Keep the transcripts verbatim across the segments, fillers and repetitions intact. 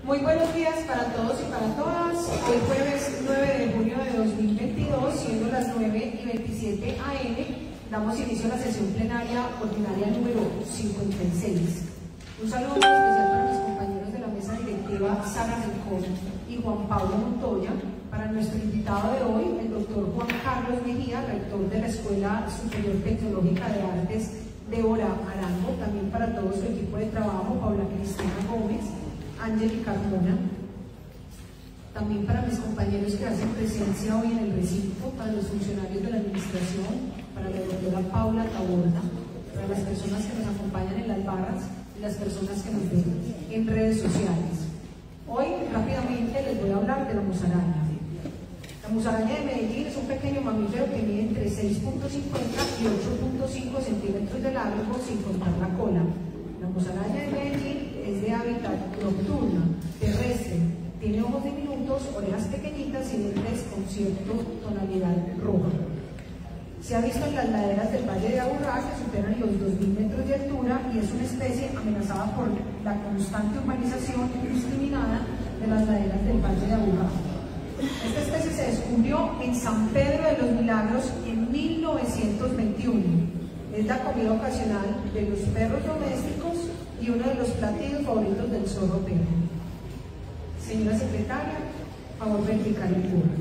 Muy buenos días para todos y para todas. Hoy jueves nueve de junio de dos mil veintidós, siendo las nueve y veintisiete a eme, damos inicio a la sesión plenaria ordinaria número cincuenta y seis. Un saludo muy especial para mis compañeros de la mesa directiva Sara Rincón y Juan Pablo Montoya, para nuestro invitado de hoy, el doctor Juan Carlos Mejía, rector de la Escuela Superior Tecnológica de Artes Débora Arango, también para todo su equipo de trabajo, Paula Cristina Gómez, Ángel Carmona, también para mis compañeros que hacen presencia hoy en el recinto, para los funcionarios de la administración, para la doctora Paula Taborda, para las personas que nos acompañan en las barras y las personas que nos ven en redes sociales. Hoy rápidamente les voy a hablar de la musaraña. La musaraña de Medellín es un pequeño mamífero que mide entre seis punto cincuenta y ocho punto cinco centímetros de largo sin contar la cola. La musaraña de Medellín es de hábitat nocturna, terrestre, tiene ojos diminutos, orejas pequeñitas y dientes con cierta tonalidad roja. Se ha visto en las laderas del Valle de Aburrá, que superan los dos mil metros de altura, y es una especie amenazada por la constante urbanización indiscriminada de las laderas del Valle de Aburrá. Esta especie se descubrió en San Pedro de los Milagros en mil novecientos veintiuno. Es la comida ocasional de los perros domésticos y uno de los platillos favoritos del zorro perro. Señora secretaria, favor verificar el turno.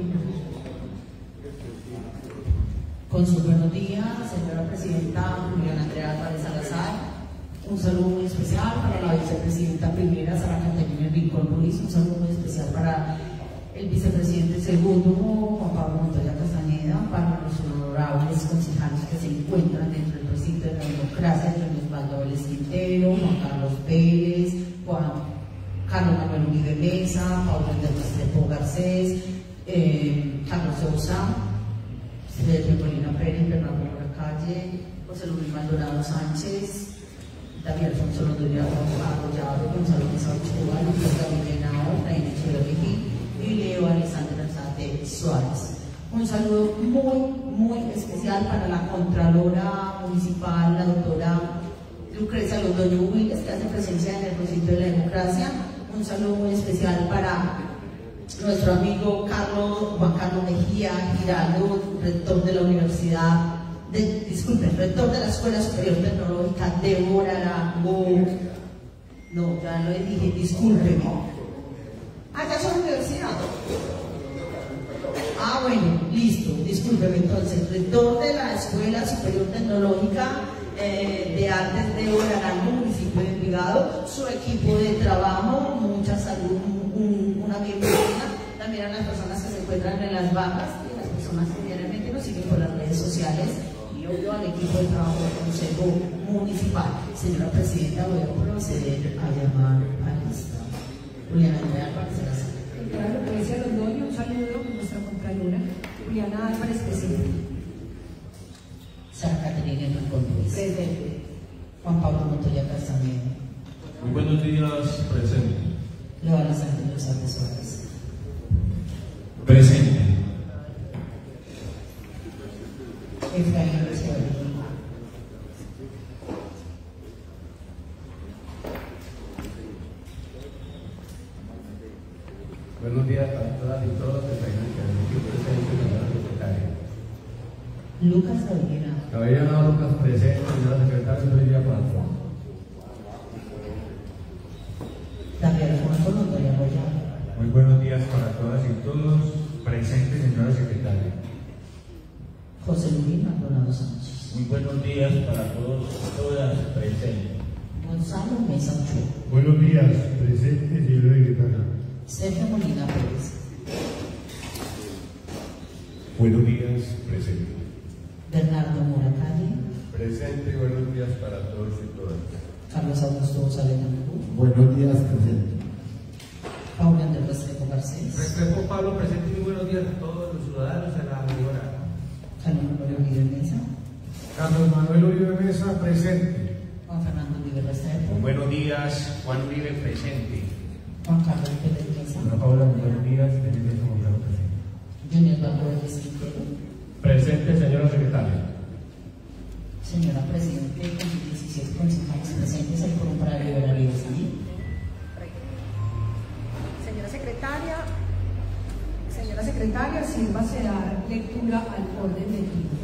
Con sus buenos días, señora presidenta Juliana Andrea Álvarez Salazar. Un saludo muy especial para la vicepresidenta primera, Sara Caterina Rincón Ruiz. Un saludo muy especial para el vicepresidente segundo, Juan Pablo Montoya Castañeda, para los honorables concejales que se encuentran dentro del recinto de la democracia, John Osvaldo Vélez Quintero, Juan Carlos Pérez, Juan Carlos Manuel Uribe Mesa, Paulo del Restrepo Garcés, eh, Carlos Sousa, Regina Pérez, Bernardo Calle, José Luis Maldonado Sánchez, David Alfonso Londoña Arroyado, Gonzalo Mesa Ochoa, Lucas Gabriel Henao, Reina Echeverri y Leo Alexander Alzate Suárez. Un saludo muy, muy especial para la Contralora Municipal, la doctora Lucrecia Londoño Willes, que hace presencia en el recinto de la democracia. Un saludo muy especial para nuestro amigo Carlos, Juan Carlos Mejía Giraldo, rector de la Universidad, de, disculpen, rector de la Escuela Superior Tecnológica Débora Arango. No, ya lo dije, discúlpenme. Ah, ya son universidad. Ah, bueno, listo, discúlpeme entonces. Rector de la Escuela Superior Tecnológica eh, de Artes de Arango, municipio de Envigado, su equipo de trabajo, mucha salud, un, una bienvenida también a las personas que se encuentran en las bajas y a las personas que diariamente nos siguen por las redes sociales, y obvio al equipo de trabajo del Consejo Municipal. Señora Presidenta, voy a proceder a llamar a lista. Juliana Andrea Álvarez Salazar. Señora Lucrecia Londoño, un saludo a nuestra Contralora, Juliana Álvarez, presidente. Sara Caterina Rincón Ruiz. Presente. Juan Pablo Montoya Castañeda. Muy buenos días, presente. Leo Alexander Alzate Suárez. Presente. Efraín Echeverri. Buenos días para todas y todos. Efraín Echeverri, presente, señora secretaria. Lucas Gabriela. Caballero Lucas, presente, señora secretaria. Buen día para todos. David Alfonso Londoña Arroyado. Muy buenos días para todas y todos. Presente, señora secretaria. José Luis Maldonado Sánchez. Muy buenos días para todos y todas, presente. Gonzalo Mesa Ochoa. Buenos días, presente, señora secretaria. Sergio Molina Pérez. Buenos días, presente. Bernardo Mora Calle. Presente, buenos días para todos y todas. Carlos Augusto Salena. Buenos días, presente. Paula Andrés Restrepo Garcés. Restrepo Pablo, presente y muy buenos días a todos los ciudadanos y a la mayoría. Carlos Manuel Uribe Mesa. Carlos Manuel Uribe Mesa, presente. Juan Fernando Uribe Restrepo. Buenos días, Juan Uribe, presente. Juan Carlos Pérez Mesa. Ana Paula, buenos días, teniendo como claro presente. Junior Osvaldo Vélez Quintero. Presente, señora secretaria. Señora Presidente, con sus diecisiete concejales presentes, el foro para liberalidad civil. secretaria, sírvase a dar lectura al orden del día.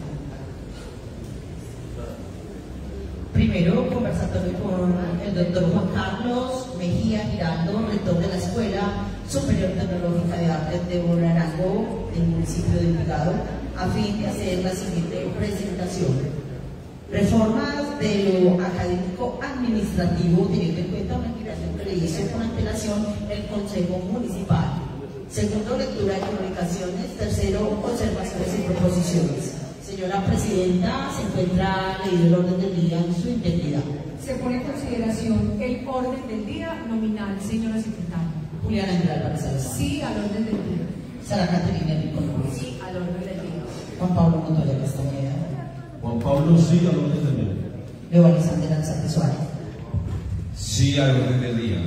Primero, conversatorio con el doctor Juan Carlos Mejía Giraldo, rector de la Escuela Superior Tecnológica de Artes de Borarango, del municipio de Envigado, a fin de hacer la siguiente presentación. Reformas de lo académico administrativo, teniendo en cuenta una invitación que le hizo con antelación el Consejo Municipal. Segundo, lectura de comunicaciones. Tercero, observaciones y proposiciones. Señora Presidenta, se encuentra leído el orden del día en su integridad. Se pone en consideración el orden del día nominal, señora secretaria. Juliana Andrea Álvarez Salazar. Sí al orden del día. Sara Caterina Rincón. Sí al orden del día. Juan Pablo Montoya Castañeda. Juan Pablo sí al orden del día. Leo Alexander Alzate Suárez. Sí al orden del día.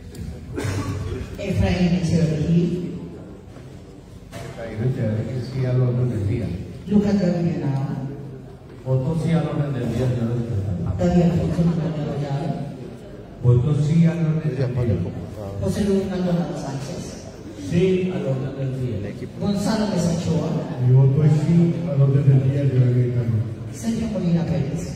Efraín Echeverría. Efraín Echeverría, sí al orden del día. Lucas Gabriel Nava. Voto sí al orden del día, señora secretaria. David Alfonso Antonio Llave. Voto sí al orden del día. José Luis Maldonado Sánchez. Sí al orden del día. Gonzalo Mesa Ochoa. Mi voto es sí al orden del día, señora secretaria. Sergio Molina Pérez.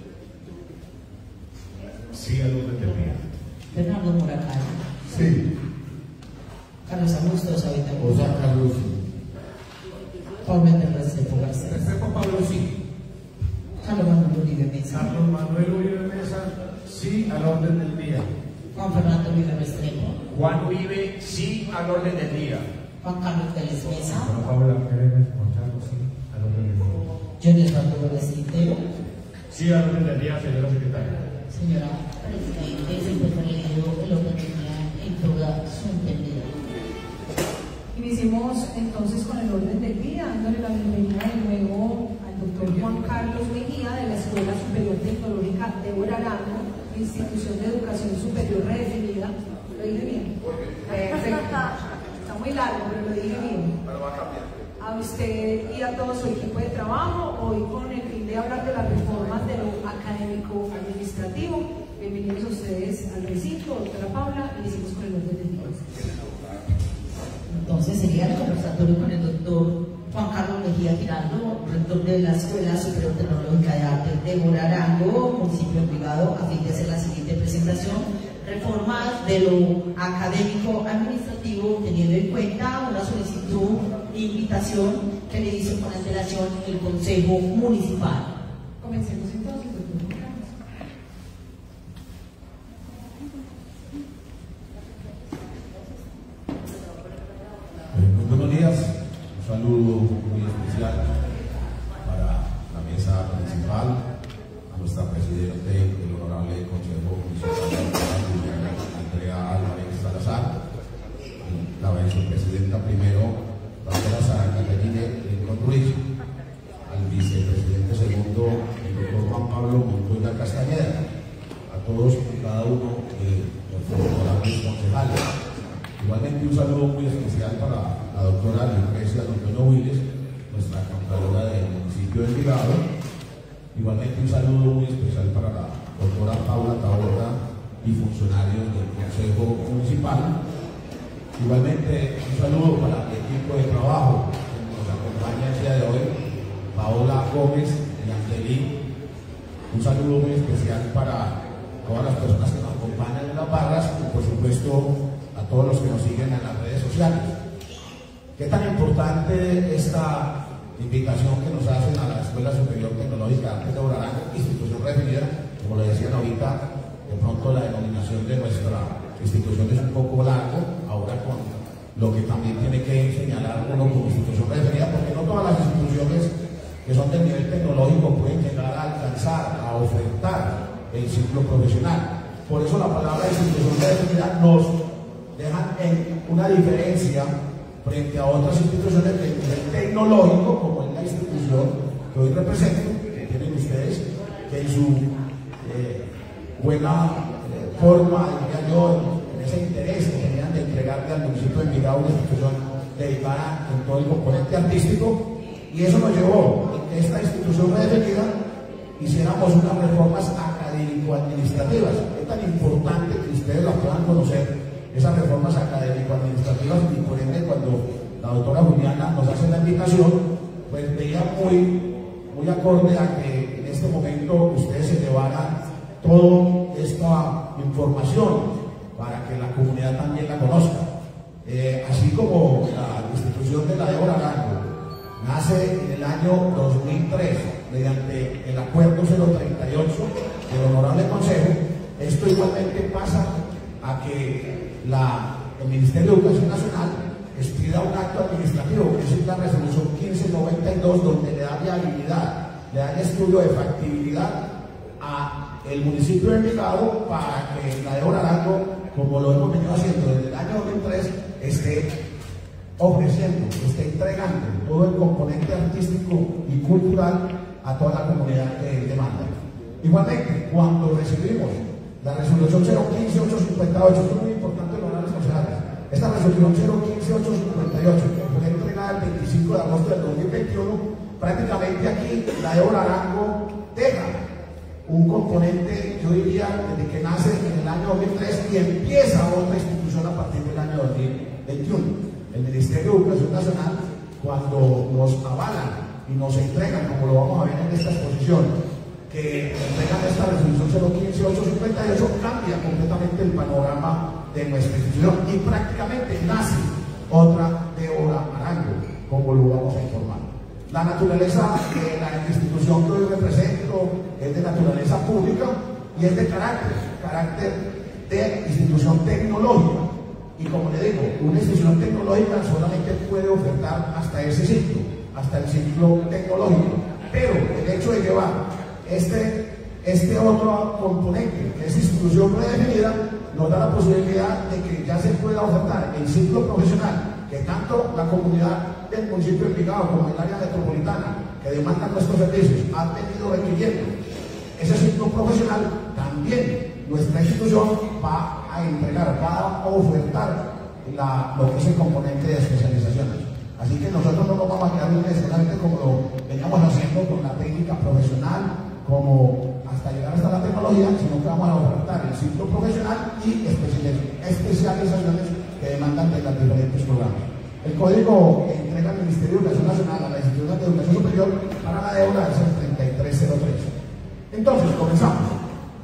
Sí al orden del día. Bernardo Muracán. Sí. Carlos Augusto Sabita O sea, Carlos, sí. Pablo Méndez Restrepo García. Restrepo Pablo, sí. Carlos Manuel Uribe Mesa. Carlos Manuel Uribe Mesa, sí al orden del día. Juan Fernando Uribe Restrepo. Juan Uribe, sí al orden del día. Juan Carlos Vélez Mesa. Juan Pablo Pérez Gonzalo, sí al orden del día. Johnny Eduardo Vélez Quintero. Sí al orden del día, señora secretaria. Señora Presidente, se encuentra leído el orden del día en toda su integridad. Iniciemos entonces con el orden del día, dándole la bienvenida de nuevo al doctor Juan Carlos Mejía de la Escuela Superior Tecnológica de Borarango, institución de educación superior redefinida. ¿Lo dije bien? Perfecto. Está muy largo, pero lo dije bien. A usted y a todo su equipo de trabajo, hoy con el fin de hablar de las reformas de lo académico administrativo. Bienvenidos a ustedes al recinto, doctora Paula, iniciemos con el orden del día. Entonces sería el conversatorio con el doctor Juan Carlos Mejía Giraldo, rector de la Escuela Superior Tecnológica de Artes de Borarango, municipio de Envigado, a fin de hacer la siguiente presentación. Reformas de lo académico administrativo, teniendo en cuenta una solicitud de invitación que le hizo con antelación el Consejo Municipal. Comencemos entonces, doctor. Muy buenos días, un saludo muy especial para la mesa principal, a nuestra presidente del honorable Consejo Municipal, Juliana Andrea Álvarez Salazar, la vicepresidenta primero, doctora Sara Caterina Rincón Ruiz, al vicepresidente segundo, el doctor Juan Pablo Montoya Castañeda, a todos y cada uno de nuestros honorables concejales. Igualmente un saludo muy especial para la doctora Lucrecia Londoño Willes, nuestra contralora del municipio de Envigado. Igualmente un saludo muy especial para la doctora Paula Taborda y funcionarios del Consejo Municipal. Igualmente un saludo para el equipo de trabajo que nos acompaña el día de hoy, Paola Gómez y Angelín. Un saludo muy especial para todas las personas que nos acompañan en las barras y por supuesto a todos los que nos siguen en las redes sociales. ¿Qué tan importante esta invitación que nos hacen a la Escuela Superior Tecnológica de Artes de Borarango, institución refinida? Como lo decían ahorita, de pronto la denominación de nuestra institución es un poco largo, ahora con lo que también tiene que señalar uno como institución refinida, porque no todas las instituciones que son del nivel tecnológico pueden llegar a alcanzar, a ofertar el ciclo profesional. Por eso la palabra institución refinida nos dejan en una diferencia frente a otras instituciones de nivel tecnológico, como es la institución que hoy represento, que tienen ustedes, que en su eh, buena eh, forma, diría yo, en ese interés que tenían de entregarle al municipio de Envigado una institución dedicada en todo el componente artístico, y eso nos llevó a que esta institución redefinida hiciéramos unas reformas académico-administrativas. Es tan importante que ustedes las puedan conocer, esas reformas académico-administrativas, y por ende cuando la doctora Juliana nos hace la invitación, pues veía muy, muy acorde a que en este momento ustedes se llevaran toda esta información para que la comunidad también la conozca. Eh, así como la institución de la Débora Arango nace en el año dos mil tres mediante el acuerdo cero treinta y ocho del Honorable Consejo, esto igualmente pasa a que la, el Ministerio de Educación Nacional expida un acto administrativo, que es la resolución quince noventa y dos, donde le da viabilidad, le da el estudio de factibilidad a el municipio de Envigado para que la Débora Arango, como lo hemos venido haciendo desde el año dos mil tres, esté ofreciendo, esté entregando todo el componente artístico y cultural a toda la comunidad que demanda. Igualmente, cuando recibimos la resolución cero quince ocho cincuenta y ocho, esto es muy importante lograr las concejales, esta resolución cero quince ocho cincuenta y ocho, que fue entregada el veinticinco de agosto del dos mil veintiuno, prácticamente aquí la Débora Arango deja un componente, yo diría, desde que nace en el año dos mil tres y empieza otra institución a partir del año dos mil veintiuno. El Ministerio de Educación Nacional, cuando nos avalan y nos entregan, como lo vamos a ver en esta exposición, que entregan esta resolución cero quince ocho cincuenta y ocho, cambia completamente el panorama de nuestra institución y prácticamente nace otra Débora Arango, como lo vamos a informar. La naturaleza de la institución que hoy represento es de naturaleza pública y es de carácter, carácter de institución tecnológica. Y como le digo, una institución tecnológica solamente puede ofertar hasta ese ciclo, hasta el ciclo tecnológico. Pero el hecho de llevar este, este otro componente, que es institución predefinida, nos da la posibilidad de que ya se pueda ofertar el ciclo profesional, que tanto la comunidad del municipio de Envigado como el área metropolitana que demandan nuestros servicios han venido requiriendo. Ese ciclo profesional también nuestra institución va a entregar, va a ofertar la, lo que es el componente de especializaciones. Así que nosotros no nos vamos a quedar necesariamente como lo veníamos haciendo con la técnica profesional, como hasta llegar hasta la tecnología, sino que vamos a ofertar el ciclo profesional y especializaciones que demandan de los diferentes programas. El código que entrega el Ministerio de Educación Nacional a la institución de educación superior para la Débora es el treinta y tres cero tres. Entonces, comenzamos.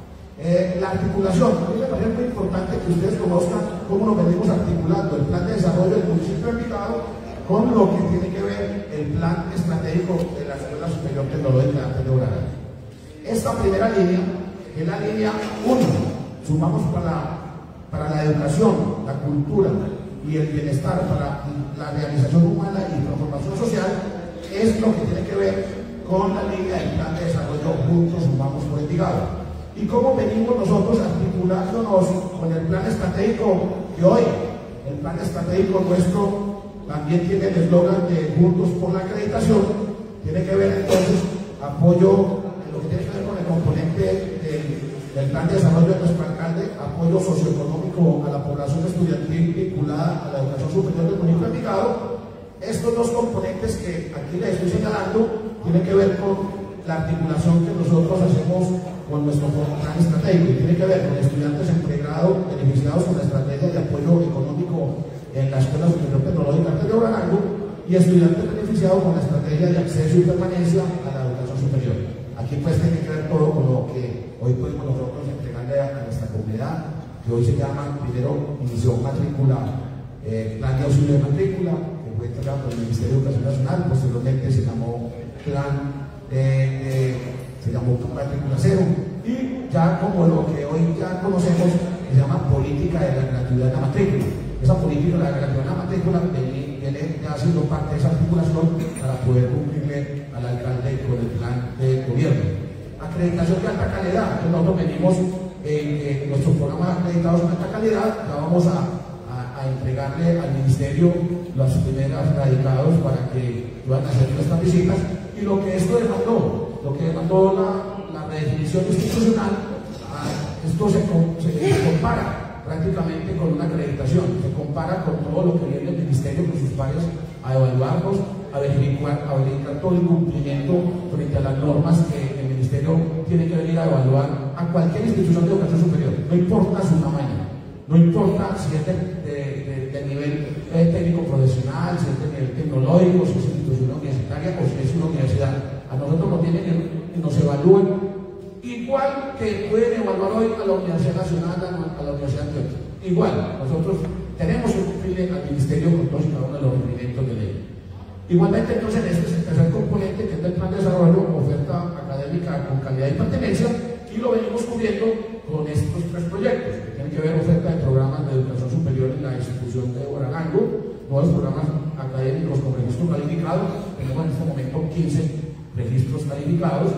Eh, la articulación, a mí me parece muy importante que ustedes conozcan cómo nos venimos articulando el plan de desarrollo del municipio de Envigado con lo que tiene que ver el plan estratégico de la Escuela Superior Tecnológica de Débora Arango. Esta primera línea, que es la línea uno, sumamos para, para la educación, la cultura y el bienestar, para la realización humana y transformación social, es lo que tiene que ver con la línea del plan de desarrollo Juntos Sumamos por Envigado. Y cómo venimos nosotros articulándonos con el plan estratégico que hoy, el plan estratégico nuestro también tiene el eslogan de Juntos por la Acreditación, tiene que ver entonces apoyo, en lo que tiene que ver con el componente del, del plan de desarrollo de nuestro alcalde, apoyo socioeconómico a la población estudiantil vinculada a la educación superior del municipio de Envigado. Estos dos componentes que aquí les estoy señalando tienen que ver con la articulación que nosotros hacemos con nuestro plan estratégico, y tiene que ver con estudiantes en pregrado beneficiados con la estrategia de apoyo económico en la Escuela Superior Tecnológica de Débora Arango y estudiantes beneficiados con la estrategia de acceso y permanencia a la educación superior. Aquí pues tiene que ver todo con lo que hoy podemos nosotros entregarle a nuestra comunidad, que hoy se llama, primero inició matrícula, eh, plan de auxilio de matrícula, que fue entregado por el Ministerio de Educación Nacional, posteriormente se llamó plan Eh, eh, se llamó matrícula cero, y ya como lo que hoy ya conocemos se llama política de la gratuidad de la matrícula. Esa política de la gratuidad de la matrícula viene ya siendo parte de esa articulación para poder cumplirle al alcalde con el plan de gobierno. Acreditación de alta calidad, entonces nosotros venimos en eh, nuestro programa acreditados de alta calidad, ya vamos a, a, a entregarle al ministerio las primeras radicados para que puedan hacer nuestras visitas. Y lo que esto demandó, lo que demandó la, la redefinición institucional, esto se, se, se compara prácticamente con una acreditación, se compara con todo lo que viene el ministerio con sus pares a evaluarnos, a verificar, a verificar todo el cumplimiento frente a las normas que el ministerio tiene que venir a evaluar a cualquier institución de educación superior, no importa su tamaño, No importa si es de, de, de, de nivel eh, técnico profesional, si es de nivel tecnológico, si es institución universitaria o si es una universidad. A nosotros nos tienen que nos evalúen igual que pueden evaluar hoy a la Universidad Nacional, a la Universidad de Antioquia. Igual, nosotros tenemos que cumplirle al Ministerio con todos y cada uno de los requerimientos de ley. Igualmente, entonces, este es el tercer componente, que es el plan de desarrollo, oferta académica con calidad y pertenencia, y lo venimos cubriendo con estos tres proyectos, que tienen que ver oferta de programas de educación superior en la institución de Orarango, nuevos programas académicos con registro calificado, tenemos en este momento quince registros calificados,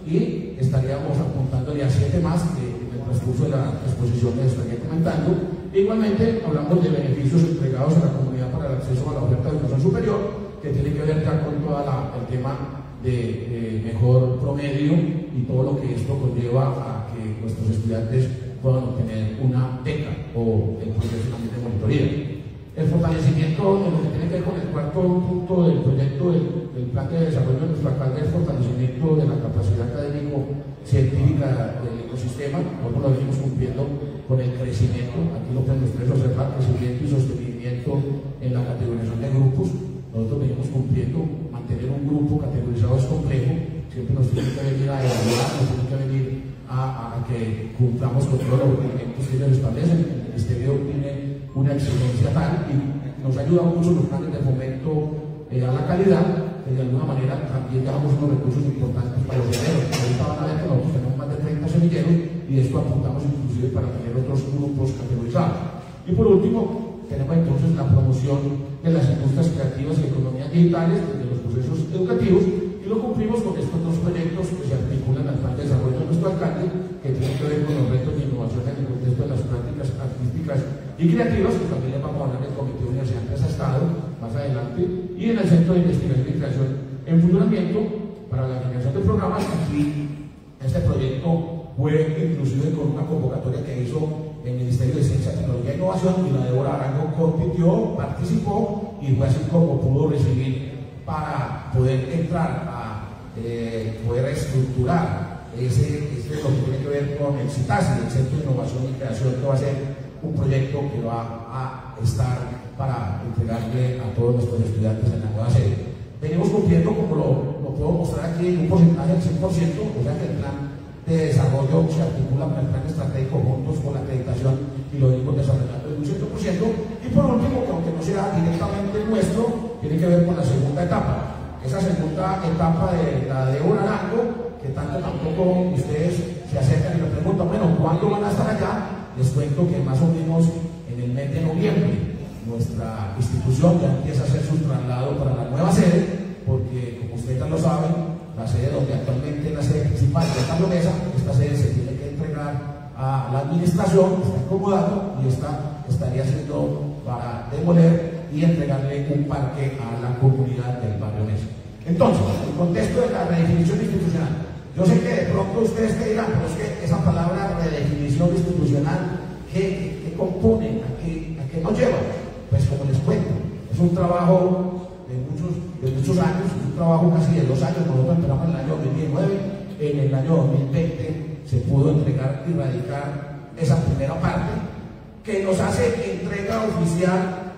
y estaríamos apuntándole a siete más que en el transcurso de la exposición les estaría comentando. E igualmente hablamos de beneficios entregados a la comunidad para el acceso a la oferta de educación superior, que tiene que ver ya con todo el tema de, de mejor promedio y todo lo que esto conlleva a que nuestros estudiantes puedan obtener una beca o el proceso también de monitoría. El fortalecimiento de lo que tiene que ver con el cuarto punto del proyecto del, del plan de desarrollo de nuestro alcalde, el fortalecimiento de la capacidad académico-científica del ecosistema. Nosotros lo venimos cumpliendo con el crecimiento, aquí lo pueden ustedes observar, crecimiento y sostenimiento en la categorización de grupos. Nosotros venimos cumpliendo, mantener un grupo categorizado es complejo, siempre nos tiene que venir a evaluar, nos tiene que venir a, a que cumplamos con todos los requerimientos que ellos establecen. El Ministerio tiene una exigencia tal y nos ayuda mucho los planes de fomento eh, a la calidad, que de alguna manera también damos unos recursos importantes para los semilleros. Ahorita van a ver que nosotros tenemos más de treinta semilleros y esto apuntamos inclusive para tener otros grupos categorizados. Y por último, tenemos entonces la promoción de las industrias creativas y economías digitales desde los procesos educativos, y lo cumplimos con estos dos proyectos que se articulan al plan de desarrollo de nuestro alcalde, que tienen que ver con los retos de innovación en el contexto de las prácticas artísticas y creativas, que también le vamos a hablar del Comité de Universidad Empresa Estado más adelante, y en el Centro de Investigación y Creación en Funcionamiento para la generación de programas. Aquí este proyecto fue inclusive con una convocatoria que hizo el Ministerio de Ciencia, Tecnología e Innovación, y la de Orarango compitió, participó y fue así como pudo recibir para poder entrar a eh, poder estructurar ese, ese lo que tiene que ver con el CITASI, el Centro de Innovación y Creación, que va a ser un proyecto que va a estar para entregarle a todos nuestros estudiantes en la nueva sede. Venimos cumpliendo, como lo, lo puedo mostrar aquí, en un porcentaje del cien por ciento, o sea que el plan de desarrollo se articula con el plan estratégico juntos con la acreditación y lo venimos desarrollando en un cien por ciento. Y por último, que aunque no sea directamente nuestro, tiene que ver con la segunda etapa. Esa segunda etapa de la de Orarango, que tanto tampoco ustedes se acercan y me preguntan, bueno, ¿cuándo van a estar allá? Les cuento que más o menos en el mes de noviembre nuestra institución ya empieza a hacer su traslado para la nueva sede, porque como ustedes ya lo saben, la sede donde actualmente es la sede principal de esta promesa, esta sede se tiene que entregar a la administración, está acomodando y esta estaría siendo para demoler y entregarle un parque a la comunidad del barrio Mesa. Entonces, en el contexto de la redefinición institucional, yo sé que de pronto ustedes me dirán, pero es que esa palabra redefinición institucional, ¿qué, qué compone? ¿A qué, a qué nos lleva? Pues como les cuento, es un trabajo de muchos, de muchos años, es un trabajo casi de dos años. Nosotros empezamos en el año dos mil diecinueve, en el año dos mil veinte se pudo entregar y radicar esa primera parte, que nos hace entrega oficial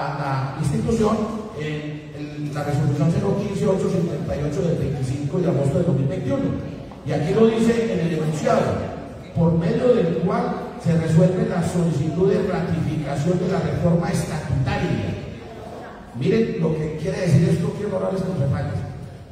a la institución en el, la resolución cero quince punto ochocientos cincuenta y ocho del veinticinco de agosto de dos mil veintiuno. Y aquí lo dice en el enunciado, por medio del cual se resuelve la solicitud de ratificación de la reforma estatutaria. Miren lo que quiere decir esto, quiero hablarles con detalles.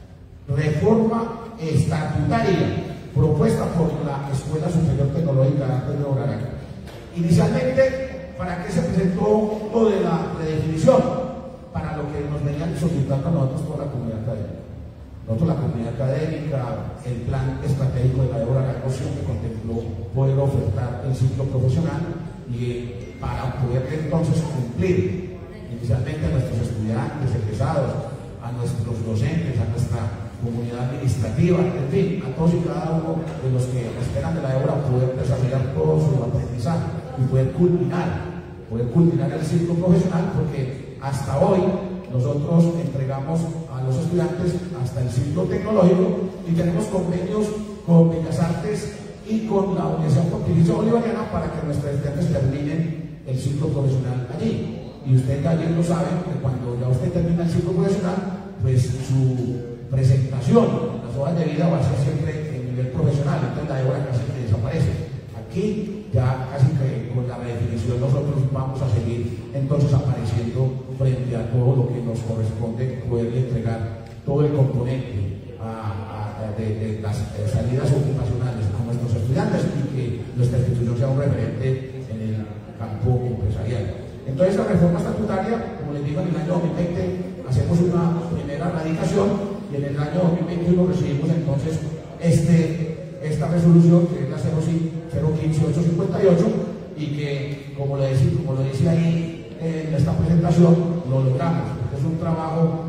Reforma estatutaria propuesta por la Escuela Superior Tecnológica de Orarango. Inicialmente, ¿para qué se presentó lo de la redefinición? Para lo que nos venían solicitando a nosotros toda la comunidad académica. Nosotros, la comunidad académica, el plan estratégico de la de Orarango siempre contempló poder ofertar el ciclo profesional y para poder entonces cumplir inicialmente a nuestros estudiantes, egresados, a nuestros docentes, a nuestra comunidad administrativa, en fin, a todos y cada uno de los que esperan de la obra poder desarrollar todo su aprendizaje y poder culminar, poder culminar el ciclo profesional, porque hasta hoy nosotros entregamos a los estudiantes hasta el ciclo tecnológico y tenemos convenios con Bellas Artes y con la Universidad Pontificia Bolivariana para que nuestros estudiantes terminen el ciclo profesional allí. Y ustedes ya bien lo saben, que cuando ya usted termina el ciclo profesional, pues su presentación en las hojas de vida va a ser siempre en nivel profesional, entonces la hora casi que desaparece. Aquí ya casi que con la redefinición nosotros vamos a seguir entonces apareciendo frente a todo lo que nos corresponde poder entregar todo el componente a, a, de, de las de salidas ocupacionales a nuestros estudiantes y que nuestra institución sea un referente en el campo empresarial. Entonces la reforma estatutaria, como les digo, en el año dos mil veinte hacemos una primera radicación y en el año dos mil veintiuno recibimos entonces este, esta resolución que es la cero quince ocho cincuenta y ocho y que, como lo dice, como lo dice ahí en esta presentación, lo logramos, porque es un trabajo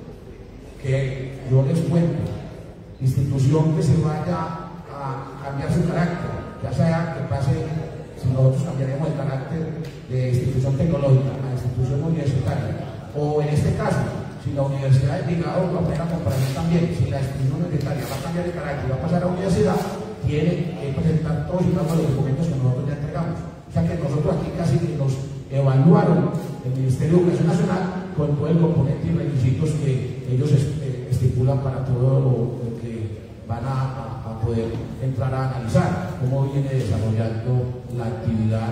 que yo les cuento, institución que se vaya a cambiar su carácter, ya sea que pase, si nosotros cambiaremos el carácter de institución tecnológica a institución universitaria, o en este caso, si la Universidad de Envigado, la primera comparación también, si la institución universitaria va a cambiar de carácter y va a pasar a la universidad, tiene que presentar todos y cada uno de los documentos que nosotros ya entregamos. O sea que nosotros aquí casi que nos evaluaron el Ministerio de Educación Nacional con todo el componente y requisitos que ellos eh, estipulan para todo lo, lo que van a, a, a poder entrar a analizar, cómo viene desarrollando la actividad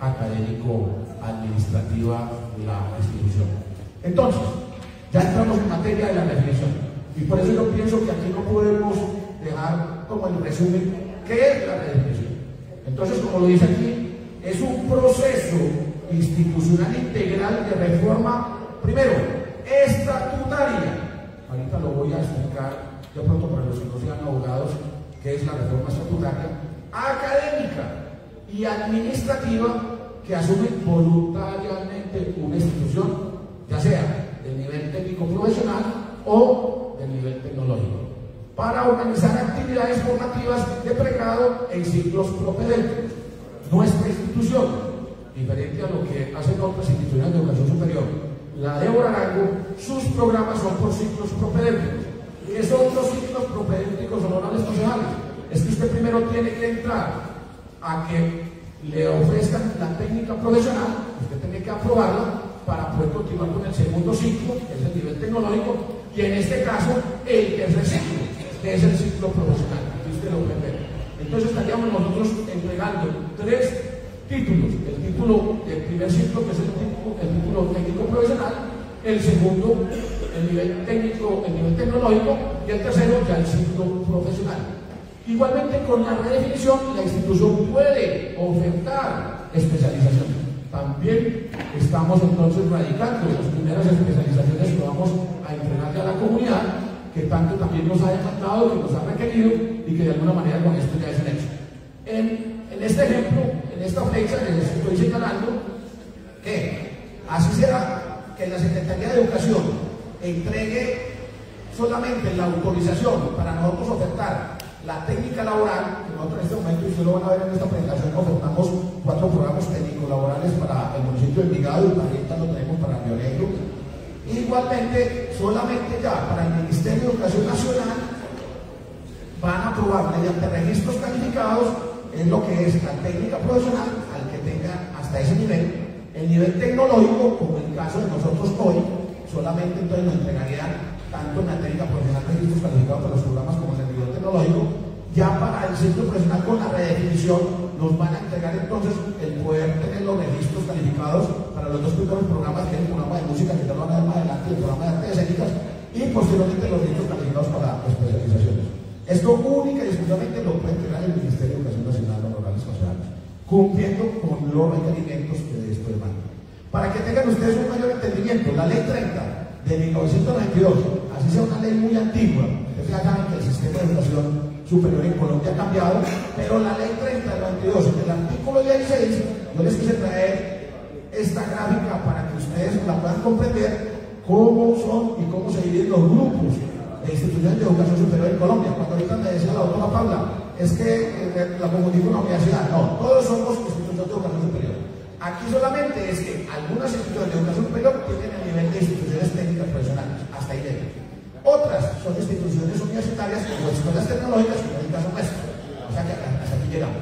académico-administrativa de la institución. Entonces, ya entramos en materia de la definición, y por eso yo pienso que aquí no podemos dejar como el resumen qué es la redefinición. Entonces, como lo dice aquí, es un proceso institucional integral de reforma, primero, estatutaria. Ahorita lo voy a explicar de pronto para los que no sean abogados, qué es la reforma estatutaria, académica y administrativa que asume voluntariamente una institución, ya sea de nivel técnico profesional o de nivel tecnológico, para organizar actividades formativas de pregrado en ciclos propedéuticos. Nuestra institución, diferente a lo que hacen otras instituciones de educación superior, la de Borarango, sus programas son por ciclos propedéuticos. ¿Qué son los ciclos propedéuticos, honorables concejales? Es que usted primero tiene que entrar a que le ofrezcan la técnica profesional, usted tiene que aprobarla para poder continuar con el segundo ciclo, que es el nivel tecnológico, y en este caso el tercer ciclo, que es el ciclo profesional. Aquí usted lo puede ver. Entonces estaríamos nosotros entregando tres títulos: el título del primer ciclo, que es el título, el título técnico profesional; el segundo, el nivel técnico, el nivel tecnológico; y el tercero, ya el ciclo profesional. Igualmente, con la redefinición, la institución puede ofertar especialización. También estamos entonces radicando las primeras especializaciones que vamos a entregarle a la comunidad, que tanto también nos ha demandado, que nos ha requerido y que de alguna manera con esto ya es un hecho. En, en este ejemplo, en esta fecha, les estoy señalando que así será que la Secretaría de Educación entregue solamente la autorización para nosotros ofertar la técnica laboral, que nosotros en este momento, y ustedes lo van a ver en esta presentación, ofertamos cuatro programas técnicos laborales para el municipio de Envigado, y ahorita lo tenemos para Río Negro. Igualmente, solamente ya para el Ministerio de Educación Nacional van a aprobar mediante registros calificados en lo que es la técnica profesional, al que tenga hasta ese nivel, el nivel tecnológico, como en el caso de nosotros hoy, solamente entonces nos entregarían tanto en la técnica profesional registros calificados para los programas como en el nivel tecnológico. Ya para el ciclo profesional, con la redefinición, nos van a entregar entonces el poder tener los registros calificados para los dos primeros programas, que es el programa de música, que te lo van a ver más adelante, el programa de artes escénicas, y posteriormente los registros calificados para especializaciones. Esto única y exclusivamente lo puede entregar el Ministerio de Educación Nacional, honorables concejales, cumpliendo con los requerimientos que de esto demanda. Para que tengan ustedes un mayor entendimiento, la ley treinta de mil novecientos noventa y dos, así sea una ley muy antigua, ustedes ya saben que el sistema de educación superior en Colombia ha cambiado, pero la ley treinta de noventa y dos, en el artículo dieciséis, yo les quise traer esta gráfica para que ustedes la puedan comprender cómo son y cómo se dividen los grupos de instituciones de educación superior en Colombia. Cuando ahorita me decía la doctora Paula, es que eh, la confundí con la universidad. No, todos somos instituciones de educación superior. Aquí solamente es que algunas instituciones de educación superior tienen el nivel de instituciones técnicas profesionales, hasta ahí llega. Otras son instituciones universitarias como escuelas tecnológicas, como es el caso nuestro. O sea que hasta aquí llegamos.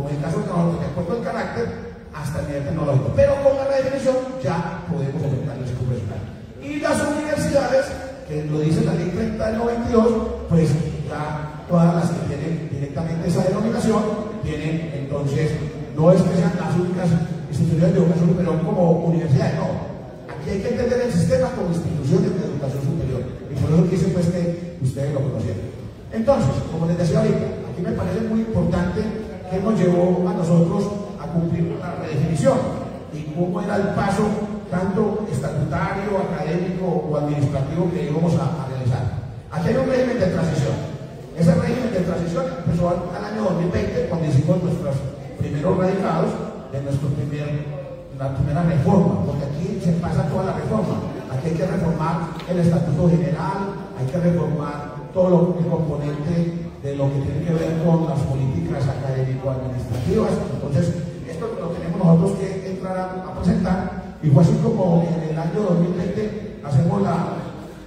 como en el caso de nosotros, de acuerdo al carácter, hasta el nivel tecnológico. Pero con la redefinición ya podemos ofertar el ciclo profesional. Y las universidades, que lo dice la ley treinta del noventa y dos, pues ya todas las que tienen directamente esa denominación, tienen entonces, no es que sean las únicas instituciones de educación superior como universidades, no. Aquí hay que entender el sistema como instituciones de educación superior. Y por eso quise pues que ustedes lo conocieran. Entonces, como les decía ahorita, aquí me parece muy importante que nos llevó a nosotros a cumplir con la redefinición y cómo era el paso tanto estatutario, académico o administrativo que íbamos a, a realizar. Aquí hay un régimen de transición. Ese régimen de transición empezó al, al año dos mil veinte, cuando hicimos nuestros primeros radicados de nuestro primer, la primera reforma, porque aquí se pasa toda la reforma. Aquí hay que reformar el estatuto general, hay que reformar todo lo, el componente de lo que tiene que ver con las políticas académico-administrativas. Entonces, esto lo tenemos nosotros que entrar a, a presentar, y fue así como en el año dos mil veinte hacemos la,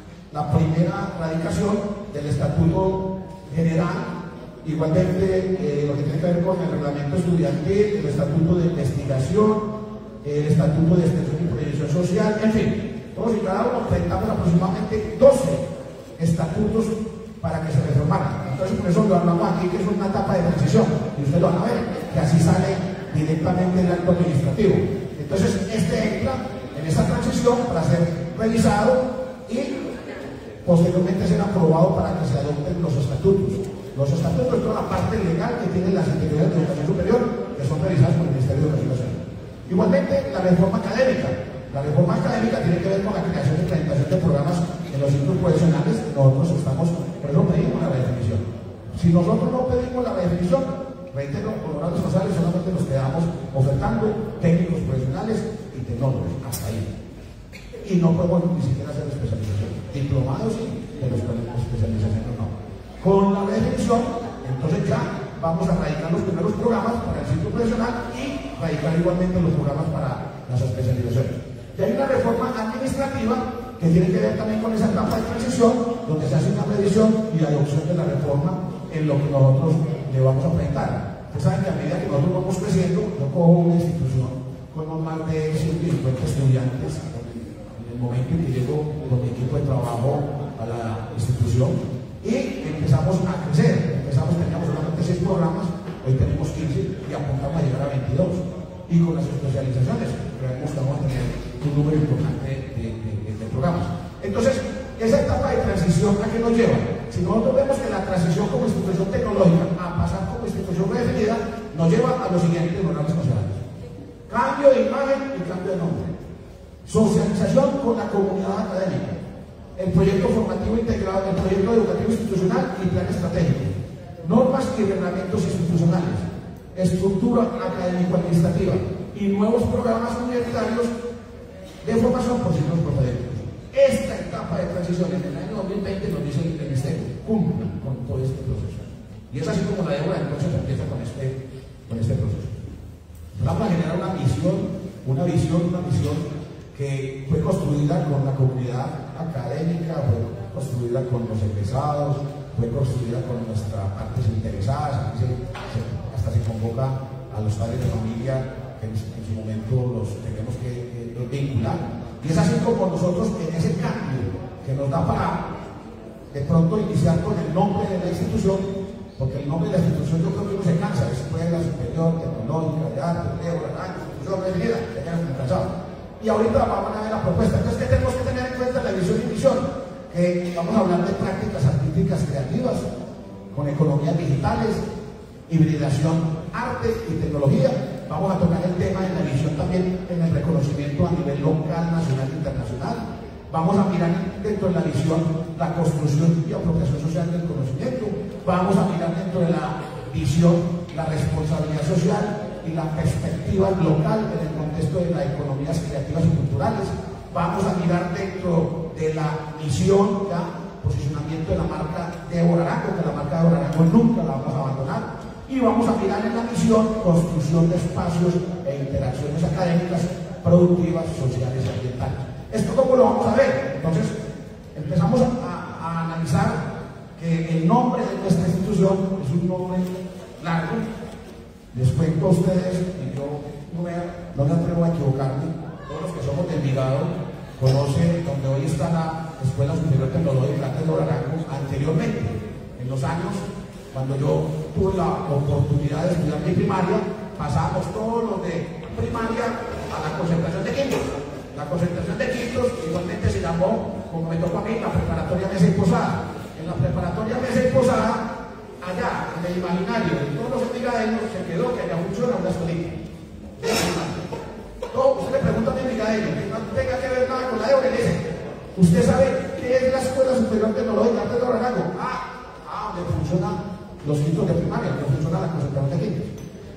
la primera radicación del estatuto general, igualmente eh, lo que tiene que ver con el reglamento estudiantil, el estatuto de investigación, el estatuto de extensión y proyección social, en fin, todos y cada uno presentamos aproximadamente doce estatutos para que se reformaran. Entonces, por eso lo hablamos aquí, que es una etapa de transición, y ustedes lo van a ver, que así sale directamente del acto administrativo. Entonces, este entra en esa transición para ser revisado y posteriormente ser aprobado para que se adopten los estatutos. Los estatutos es toda la parte legal que tienen las instituciones de educación superior, que son revisadas por el Ministerio de Educación Nacional. Igualmente, la reforma académica. La reforma académica tiene que ver con la creación y implementación de programas en los ciclos profesionales. Nosotros estamos, por eso pedimos la redefinición. Si nosotros no pedimos la redefinición, reitero, honorables responsables, solamente nos quedamos ofertando técnicos profesionales y tecnólogos, hasta ahí. Y no podemos ni siquiera hacer especialización. Diplomados sí, pero especialización no. Con la redefinición, entonces ya vamos a radicar los primeros programas para el ciclo profesional y radicar igualmente los programas para las especializaciones. Y hay una reforma administrativa que tiene que ver también con esa etapa de transición, donde se hace una revisión y adopción de la reforma en lo que nosotros le vamos a presentar. Ustedes saben que a medida que nosotros vamos creciendo, yo cojo una institución con más de ciento cincuenta estudiantes. En el momento en que llego con mi equipo de trabajo a la institución y empezamos a crecer, empezamos, teníamos solamente seis programas, hoy tenemos quince y apuntamos a llegar a veintidós. Y con las especializaciones, creemos que vamos a tener un número importante de, de, de, de programas. Entonces, esa etapa de transición, ¿a qué nos lleva? Si nosotros vemos que la transición como institución tecnológica a pasar como institución redefinida, nos lleva a los siguientes honorables considerados: cambio de imagen y cambio de nombre, socialización con la comunidad académica, el proyecto formativo integrado, el proyecto educativo institucional y plan estratégico, normas y reglamentos institucionales, estructura académico-administrativa y nuevos programas universitarios de formación por ciclos propedéuticos. Esta etapa de transición en el año dos mil veinte nos dice el Ministerio, cumplan con todo este proceso. Y es así como la deuda entonces empieza con este, con este proceso. Vamos a generar una visión, una visión, una visión que fue construida con la comunidad académica, fue construida con los egresados, fue construida con nuestras partes interesadas. Aquí se, se, hasta se convoca a los padres de familia que en, en su momento los tenemos que, que vincular. Y es así como nosotros en ese cambio que nos da para de pronto iniciar con el nombre de la institución, porque el nombre de la institución yo creo que uno se cansa, es Escuela Superior Tecnológica de Arte, Leo, la institución redefinida, ya quedan cansados. Y ahorita vamos a ver la propuesta. Entonces, ¿qué tenemos que tener en cuenta la visión y misión? Que vamos a hablar de prácticas artísticas creativas, con economías digitales, hibridación, arte y tecnología. Vamos a tocar el tema en la visión también en el reconocimiento a nivel local, nacional e internacional. Vamos a mirar dentro de la visión la construcción y apropiación social del conocimiento. Vamos a mirar dentro de la visión la responsabilidad social y la perspectiva local en el contexto de las economías creativas y culturales. Vamos a mirar dentro de la misión, ya, posicionamiento de la marca Débora Arango, que la marca Débora Arango nunca la vamos a abandonar. Y vamos a mirar en la misión construcción de espacios e interacciones académicas, productivas, sociales y ambientales. ¿Esto cómo lo vamos a ver? Entonces, empezamos a, a analizar que el nombre de nuestra institución es un nombre largo, Les cuento a ustedes, y yo no me, no me atrevo a equivocarme, todos los que somos de Envigado conocen donde hoy está la Escuela Superior Tecnológica de Arango. Anteriormente, en los años, cuando yo tuve la oportunidad de estudiar mi primaria, pasábamos todos los de primaria a la concentración de quintos. La concentración de quintos igualmente se llamó, como me tocó a mí, la preparatoria Mesa y Posada. En la preparatoria Mesa y Posada, allá, en el imaginario de todos los envigadeños, se quedó que allá funciona una escuelita. Todo, usted le pregunta a mi envigadeño, que no tenga que ver nada con la de le dice, ¿usted sabe qué es la Escuela Superior Tecnológica de Arango? Ah, ah, donde funcionan los quintos de primaria, donde funciona la concentración de quintos.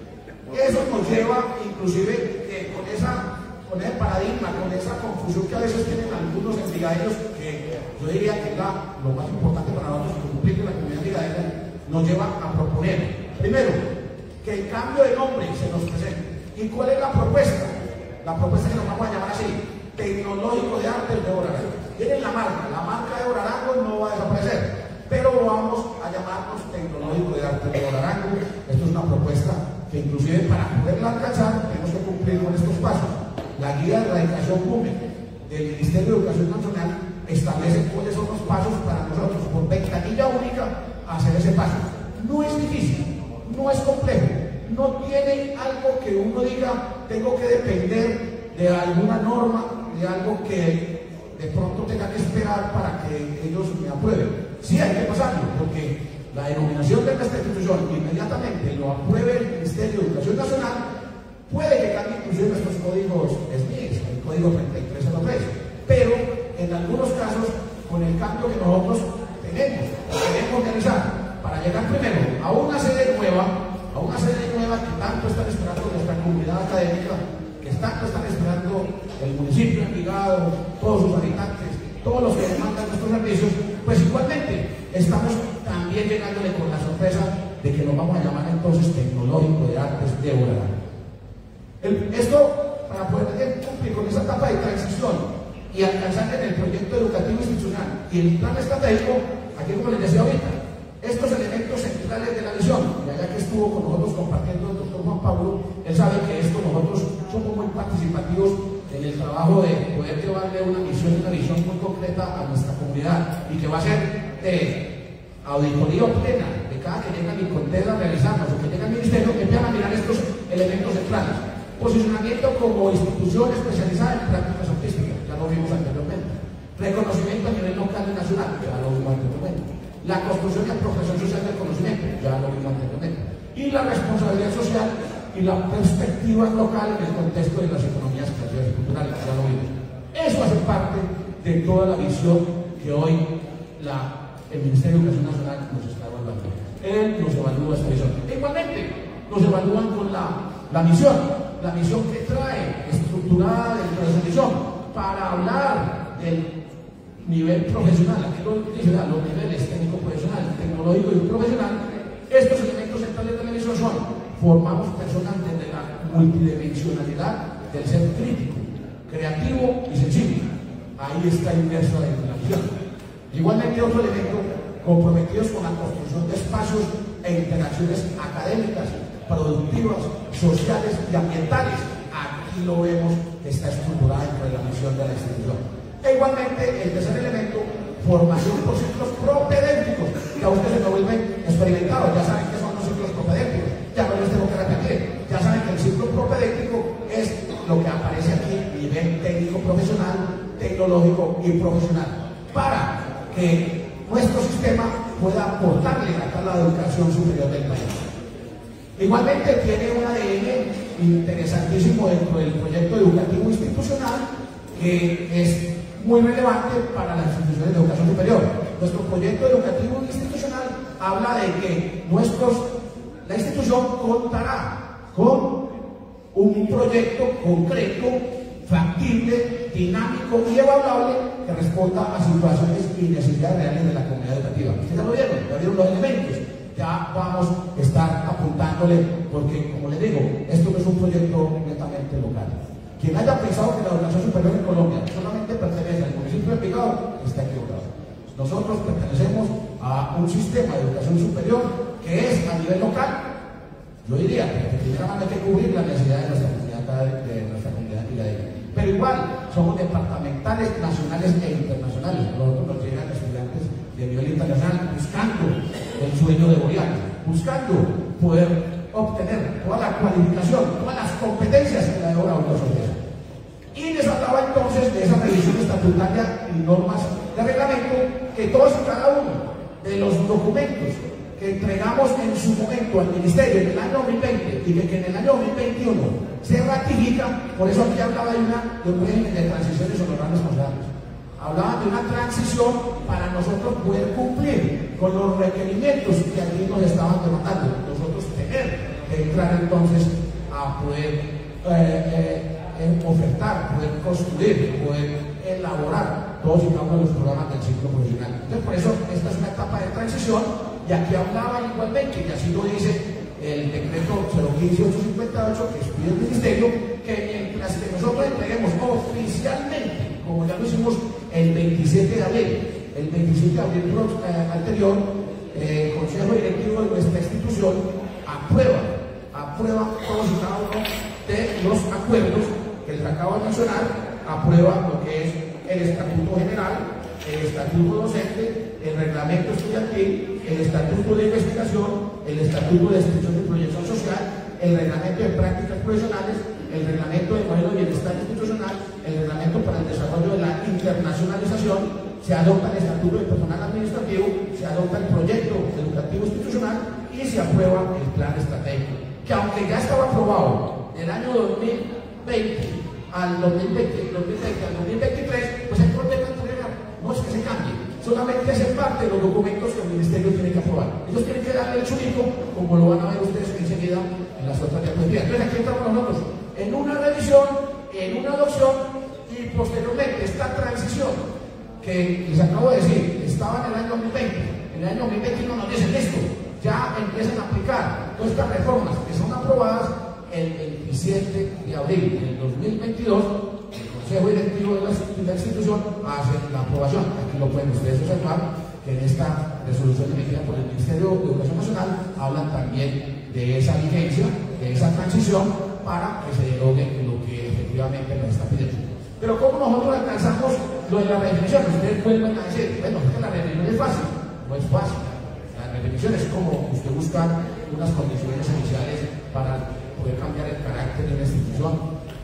Eso nos lleva, inclusive, que con esa con ese paradigma, con esa confusión que a veces tienen algunos envigadeños, que yo diría que es la, lo más importante para nosotros, que cumplir con la comunidad envigadeña, nos lleva a proponer, primero, que el cambio de nombre se nos presente. ¿Y cuál es la propuesta? La propuesta que nos vamos a llamar así, Tecnológico de Artes de Arango. Tienen la marca, la marca de Arango no va a desaparecer, pero vamos a llamarnos Tecnológico de Artes de Arango. Esto es una propuesta que inclusive para poderla alcanzar tenemos que cumplir con estos pasos. La guía de erradicación Bume del Ministerio de Educación Nacional establece cuáles son los pasos para nosotros, por ventanilla única, hacer ese paso. No es difícil, no es complejo, no tiene algo que uno diga, tengo que depender de alguna norma, de algo que de pronto tenga que esperar para que ellos me aprueben. Sí hay que pasarlo, porque la denominación de nuestra institución inmediatamente lo apruebe el Ministerio de Educación Nacional. Puede que cambie inclusive nuestros códigos S M I S, el código treinta y tres cero tres, pero en algunos casos, con el cambio que nosotros tenemos, queremos realizar, para llegar primero a una sede nueva, a una sede nueva que tanto están esperando nuestra comunidad académica, que tanto están esperando el municipio de Envigado, todos sus habitantes, todos los que demandan nuestros servicios, pues igualmente estamos también llegándole con la sorpresa de que nos vamos a llamar entonces Tecnológico de Artes de Arango. El, esto, para poder cumplir con esa etapa de transición y alcanzar en el proyecto educativo institucional y el plan estratégico, aquí como les decía ahorita, estos elementos centrales de la visión, y allá que estuvo con nosotros compartiendo el doctor Juan Pablo, él sabe que esto nosotros somos muy participativos en el trabajo de poder llevarle una misión y una visión muy concreta a nuestra comunidad, y que va a ser de auditoría plena de cada que llega a mi contexto a realizarnos o que llega al ministerio, que empiezan a mirar estos elementos centrales. Posicionamiento como institución especializada en prácticas artísticas, ya lo vimos anteriormente. Reconocimiento a nivel local y nacional, ya lo vimos anteriormente. La construcción y apropiación social del conocimiento, ya lo vimos anteriormente. Y la responsabilidad social y la perspectiva local en el contexto de las economías creativas y culturales, ya lo vimos. Eso hace parte de toda la visión que hoy la, el Ministerio de Educación Nacional nos está evaluando. Él nos evalúa esta visión. E igualmente, nos evalúan con la, la misión. La misión que trae estructurada dentro de esa misión para hablar del nivel profesional, aquí lo dice, los niveles técnico-profesional, tecnológico y profesional. Estos elementos centrales de la misión son: formamos personas desde la multidimensionalidad del ser crítico, creativo y sensible. Ahí está inmerso dentro de la misión. Igualmente, otro elemento, comprometidos con la construcción de espacios e interacciones académicas, productivas, sociales y ambientales. Aquí lo vemos que está estructurada dentro de la misión de la institución. E igualmente, el tercer elemento, formación por ciclos propedéuticos. Ya ustedes se me vuelven experimentados, ya saben que son los ciclos propedéuticos, ya no les tengo que repetir, ya saben que el ciclo propedéutico es lo que aparece aquí, nivel técnico profesional, tecnológico y profesional, para que nuestro sistema pueda aportarle a la educación superior del país. Igualmente tiene un A D N interesantísimo dentro del proyecto educativo institucional, que es muy relevante para las instituciones de educación superior. Nuestro proyecto educativo institucional habla de que nuestros, la institución contará con un proyecto concreto, factible, dinámico y evaluable que responda a situaciones y necesidades reales de la comunidad educativa. ¿Ustedes ya lo vieron? ¿Ya vieron los elementos? Ya vamos a estar apuntándole, porque, como les digo, esto no es un proyecto netamente local. Quien haya pensado que la educación superior en Colombia solamente pertenece al municipio de Envigado está equivocado. Nosotros pertenecemos a un sistema de educación superior que es a nivel local, Yo diría que primero hay que cubrir la necesidad de nuestra comunidad, de nuestra comunidad académica. Pero igual, somos departamentales, nacionales e internacionales. Nosotros nos llegan estudiantes de nivel internacional buscando el sueño de Boriana, buscando poder obtener toda la cualificación, todas las competencias que la de ahora una sociedad. Y les hablaba entonces de esa revisión estatutaria y normas de reglamento que todos y cada uno de los documentos que entregamos en su momento al Ministerio en el año dos mil veinte y que en el año dos mil veintiuno se ratifica. Por eso aquí hablaba de, una, de un régimen de transiciones honorables considerables. Hablaba de una transición para nosotros poder cumplir con los requerimientos que allí nos estaban demandando. Nosotros tener que entrar entonces a poder eh, eh, ofertar, poder construir, poder elaborar todos y cada uno de los programas del ciclo profesional. Entonces, por eso esta es una etapa de transición. Y aquí hablaba igualmente, y así lo dice el decreto cero quince ocho cincuenta y ocho que expide el Ministerio, que mientras que nosotros entreguemos oficialmente, como ya lo hicimos el veintisiete de abril, el veintisiete de abril eh, anterior, eh, el Consejo Directivo de nuestra institución aprueba, aprueba todos y cada uno de los acuerdos que les acabo de mencionar, aprueba lo que es el Estatuto General, el Estatuto Docente, el Reglamento Estudiantil, el Estatuto de Investigación, el Estatuto de Extensión y Proyección Social, el Reglamento de Prácticas Profesionales, el Reglamento de Modelo de Bienestar Institucional, el Reglamento para el Desarrollo de la Internacionalización, se adopta el Estatuto de Personal Administrativo, se adopta el Proyecto Educativo Institucional y se aprueba el Plan Estratégico, que aunque ya estaba aprobado del año dos mil veinte al dos mil veinte, dos mil veinte al dos mil veintitrés, pues hay problema en entregar, no es que se cambie. Solamente hacen parte de los documentos que el Ministerio tiene que aprobar. Ellos tienen que darle el churico, como lo van a ver ustedes enseguida en las otras diapositivas. Entonces aquí estamos nosotros en una revisión, en una adopción y posteriormente esta transición que les acabo de decir, estaba en el año dos mil veinte. En el año dos mil veintiuno nos dicen esto, ya empiezan a aplicar todas estas reformas que son aprobadas el veintisiete de abril del dos mil veintidós. El Consejo Directivo de la, de la institución hace la aprobación. Aquí lo pueden ustedes observar que en esta resolución emitida por el Ministerio de Educación Nacional hablan también de esa vigencia, de esa transición para que se derogue lo que efectivamente nos está pidiendo. Pero ¿cómo nosotros alcanzamos lo de la redefinición? Ustedes vuelven a decir, bueno, es que la redefinición es fácil. No es fácil. La redefinición es como usted busca unas condiciones iniciales para poder cambiar el carácter de una institución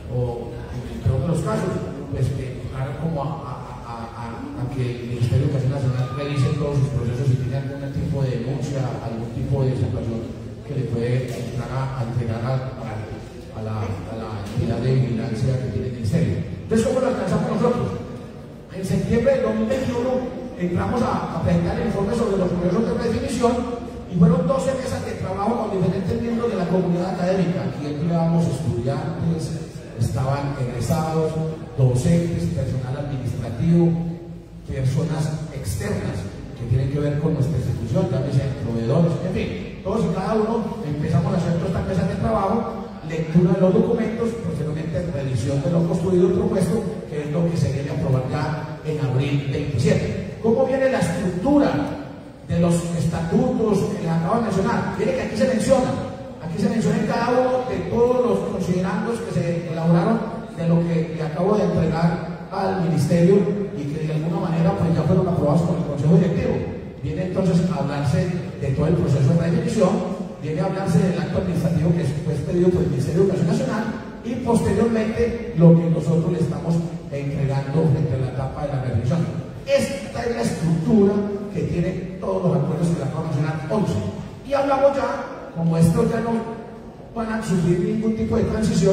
o en todos los casos, pues que haga como a, a, a, a, a que el Ministerio de Educación Nacional revise todos sus procesos y tiene algún tipo de denuncia, algún tipo de situación que le puede entrar a, a entregar a, a, a, la, a la entidad de vigilancia que tiene el Ministerio. Entonces, ¿cómo lo alcanzamos nosotros? En septiembre del dos mil veintiuno entramos a, a presentar el informe sobre los procesos de redefinición y fueron doce mesas de trabajo con diferentes miembros de la comunidad académica. Aquí empleábamos estudiantes, estaban egresados, docentes, personal administrativo, personas externas que tienen que ver con nuestra institución, también sean proveedores, en fin, todos y cada uno empezamos a hacer todas estas mesas de trabajo, lectura de los documentos, posteriormente revisión de lo construido y propuesto, que es lo que se viene a aprobar ya en abril veintisiete. ¿Cómo viene la estructura de los estatutos que les acabo de mencionar? Miren que aquí se menciona. Aquí se menciona cada uno de todos los considerandos que se elaboraron de lo que le acabo de entregar al Ministerio y que de alguna manera pues ya fueron aprobados por el Consejo Directivo. Viene entonces a hablarse de todo el proceso de redefinición, viene a hablarse del acto administrativo que fue pedido por el Ministerio de Educación Nacional y posteriormente lo que nosotros le estamos entregando frente a la etapa de la redefinición. Esta es la estructura que tiene todos los acuerdos que le acabo de mencionar, once. Y hablamos ya, como estos ya no van a sufrir ningún tipo de transición,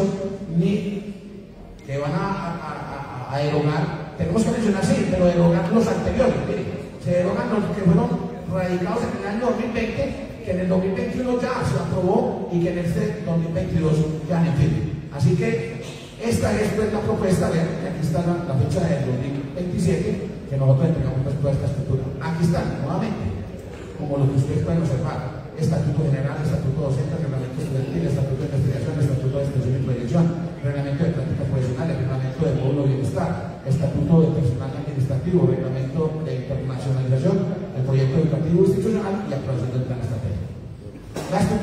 ni que van a, a, a, a derogar, tenemos que mencionar, sí, pero derogar los anteriores. Miren, se derogan los que fueron radicados en el año dos mil veinte, que en el dos mil veintiuno ya se aprobó y que en este dos mil veintidós ya no entiende. Así que esta es pues, la propuesta, vean, aquí está la, la fecha del dos mil veintisiete, que nosotros entregamos pues, toda esta estructura. Aquí está, nuevamente, como lo que ustedes pueden observar. Estatuto General, Estatuto Docente, Reglamento Estudiantil, Estatuto de Investigación, Estatuto de Extensión y Proyección, Reglamento de Prácticas Profesionales, Reglamento de Módulo de Bienestar, Estatuto de Personal Administrativo, Reglamento de Internacionalización, el Proyecto Educativo Institucional y aprobación del Plan Estratégico. La estructura académica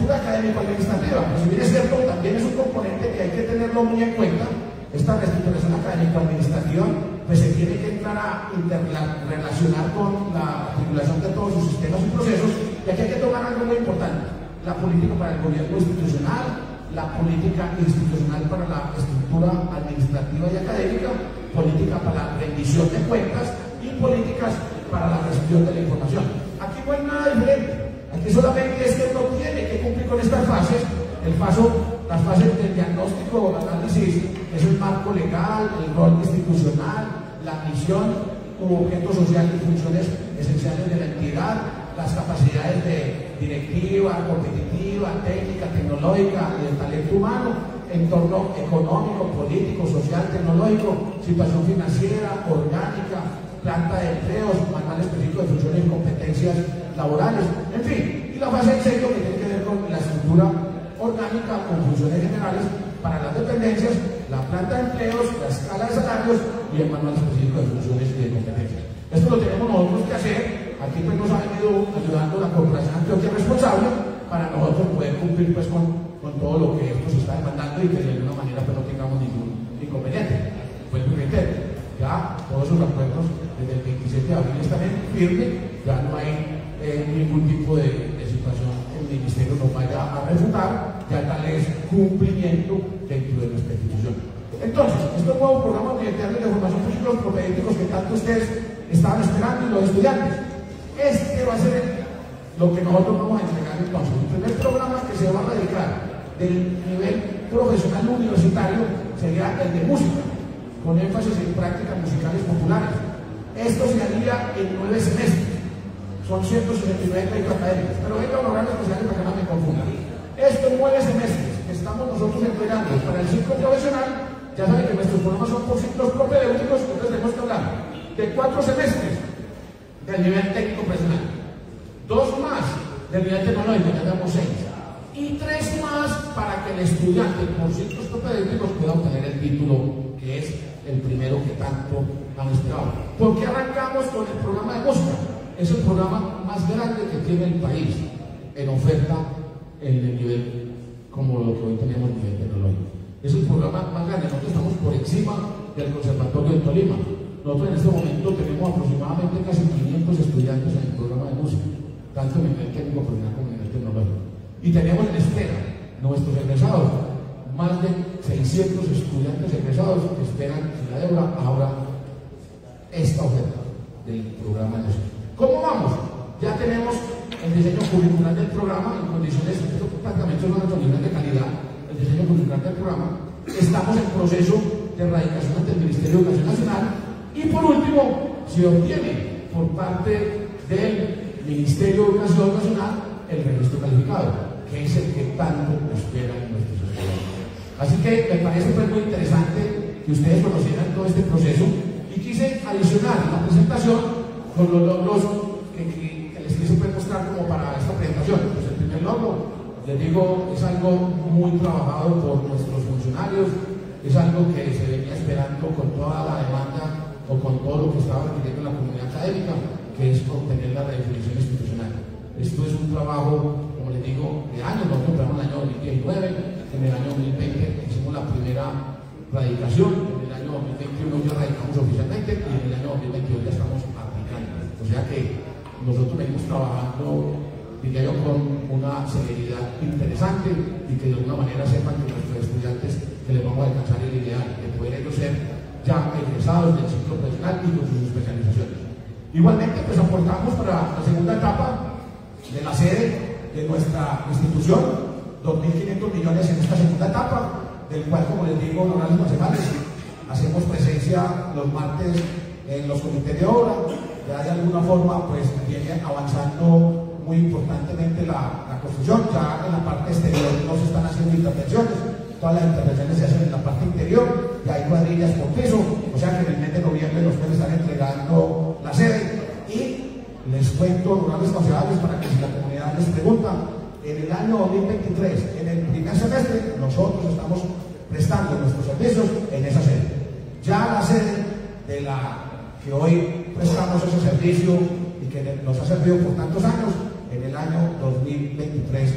académico-administrativa. Pues si bien es cierto, también es un componente que hay que tenerlo muy en cuenta. Esta reestructuración académico-administrativa pues se tiene que entrar a interrelacionar con la articulación de todos sus sistemas y procesos, y aquí hay que tomar algo muy importante: la política para el gobierno institucional, la política institucional para la estructura administrativa y académica, política para la rendición de cuentas y políticas para la gestión de la información. Aquí no hay nada diferente. Aquí solamente es que uno tiene que cumplir con estas fases, el paso, las fases del diagnóstico, análisis, es el marco legal, el rol institucional, la misión u objeto social y funciones esenciales de la entidad, las capacidades de directiva, competitiva, técnica, tecnológica y de talento humano, entorno económico, político, social, tecnológico, situación financiera, orgánica, planta de empleos, manual específico de funciones y competencias laborales, en fin, y la fase en serio que tiene que ver con la estructura orgánica con funciones generales para las dependencias, la planta de empleos, la escala de salarios y el manual específico de funciones y de competencias. Esto lo tenemos nosotros que hacer. Aquí pues nos ha venido ayudando la Corporación Antioquia Responsable para nosotros poder cumplir pues con, con todo lo que esto se está demandando y que de alguna manera pues no tengamos ningún inconveniente. Pues reitero, ya todos esos acuerdos desde el veintisiete de abril están en firme, ya no hay eh, ningún tipo de, de situación que el Ministerio nos vaya a refutar, ya tal es cumplimiento dentro de nuestra institución. Entonces, estos nuevos programas universitarios de formación físicos propedéuticos que tanto ustedes estaban esperando y los estudiantes, este va a ser lo que nosotros vamos a entregar entonces. El primer programa que se va a dedicar del nivel profesional universitario sería el de música, con énfasis en prácticas musicales populares. Esto se haría en nueve semestres, son ciento sesenta y nueve créditos académicos, pero venga a honorarios especiales para que no me confunda. Estos nueve semestres que estamos nosotros entregando para el ciclo profesional, ya saben que nuestros programas son por ciclos propedéuticos, entonces tenemos que hablar de cuatro semestres del nivel técnico profesional, dos más del nivel tecnológico, ya tenemos seis, y tres más para que el estudiante por ciclos propedéuticos pueda obtener el título, que es el primero que tanto han esperado. ¿Por qué arrancamos con el programa de música? Es el programa más grande que tiene el país en oferta en el nivel como lo que hoy tenemos en el nivel tecnológico. Es el programa más grande. Nosotros estamos por encima del Conservatorio de Tolima. Nosotros en este momento tenemos aproximadamente casi quinientos estudiantes en el programa de música, tanto en el nivel técnico profesional como en el nivel tecnológico. Y tenemos en espera nuestros egresados, más de seiscientos estudiantes egresados que esperan en la deuda ahora esta oferta del programa de música. ¿Cómo vamos? Ya tenemos el diseño curricular del programa en condiciones, esto prácticamente son nuestros niveles de calidad, el diseño curricular del programa. Estamos en proceso de erradicación ante el Ministerio de Educación Nacional. Y por último, se obtiene por parte del Ministerio de Educación Nacional el registro calificado, que es el que tanto esperan nuestros estudiantes. Así que me parece pues muy interesante que ustedes conocieran todo este proceso y quise adicionar la presentación con los logros que, que, que les quise pues mostrar como para esta presentación. Pues el primer logro, les digo, es algo muy trabajado por nuestros funcionarios, es algo que se venía esperando con toda la demanda o con todo lo que estaba requiriendo la comunidad académica, que es obtener la redefinición institucional. Esto es un trabajo, como les digo, de años. Nosotros empezamos en el año dos mil diecinueve, en el año dos mil veinte hicimos la primera radicación, en el año dos mil veintiuno ya radicamos oficialmente y en el año dos mil veintidós ya estamos aplicando. O sea que nosotros venimos trabajando, diría yo, con una celeridad interesante y que de alguna manera sepan que nuestros estudiantes que les vamos a alcanzar el ideal de poder ellos ser ya egresados del ciclo profesional y con sus especializaciones. Igualmente, pues aportamos para la segunda etapa de la sede de nuestra institución dos mil quinientos millones en esta segunda etapa, del cual, como les digo, honorarios nacionales, hacemos presencia los martes en los comités de obra. Ya de alguna forma pues viene avanzando muy importantemente la, la construcción. Ya en la parte exterior no se están haciendo intervenciones, todas las intervenciones se hacen en la parte interior, y hay cuadrillas por piso, o sea que en el mes de noviembre los pueden estar entregando la sede. Y les cuento, honorables concejalles, para que si la comunidad les pregunta, en el año dos mil veintitrés, en el primer semestre, nosotros estamos prestando nuestros servicios en esa sede. Ya la sede de la que hoy prestamos ese servicio y que nos ha servido por tantos años, en el año dos mil veintitrés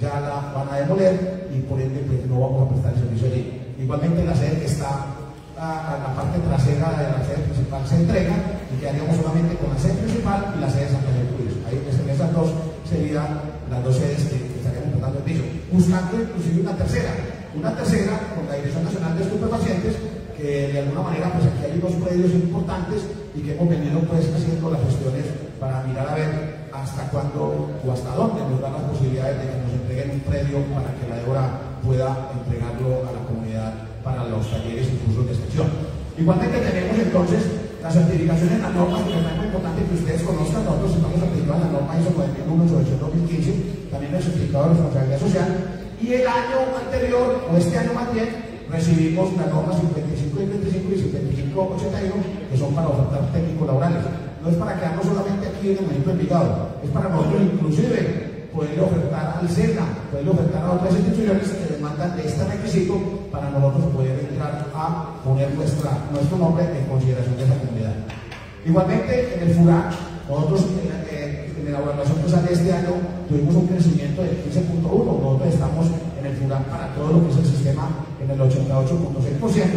ya la van a demoler y por ende pues, no vamos a prestar el servicio allí. Igualmente la sede que está a, a la parte trasera de la sede principal se entrega y quedaríamos solamente con la sede principal y la sede de San Pedro Cruz. Ahí en esas dos serían las dos sedes que estaríamos prestando el servicio, buscando inclusive una tercera, una tercera con la Dirección Nacional de Estupefacientes, que de alguna manera pues aquí hay unos predios importantes y que hemos venido pues haciendo las gestiones para mirar a ver hasta cuándo o hasta dónde nos dan las posibilidades de que nos entreguen un predio para que la EORA pueda entregarlo a la comunidad para los talleres y cursos de extensión. Igualmente tenemos entonces las certificaciones en las normas, que es muy importante que ustedes conozcan. Nosotros estamos certificados en la norma ISO nueve mil uno sobre dos mil quince, también el certificado de responsabilidad social, y el año anterior, o este año más bien, recibimos las normas cincuenta y cinco cincuenta y cinco y cincuenta y cinco ochenta y uno, que son para ofertar técnicos laborales. No es para quedarnos solamente aquí en el municipio de Envigado, es para nosotros inclusive poder ofertar al SENA, poder ofertar a otras instituciones que demandan de este requisito para nosotros poder entrar a poner nuestra, nuestro nombre en consideración de esa comunidad. Igualmente en el FURAC, nosotros en, en, en la evaluación que sale este año tuvimos un crecimiento del quince punto uno, nosotros estamos en el FURAC para todo lo que es el sistema en el ochenta y ocho punto seis por ciento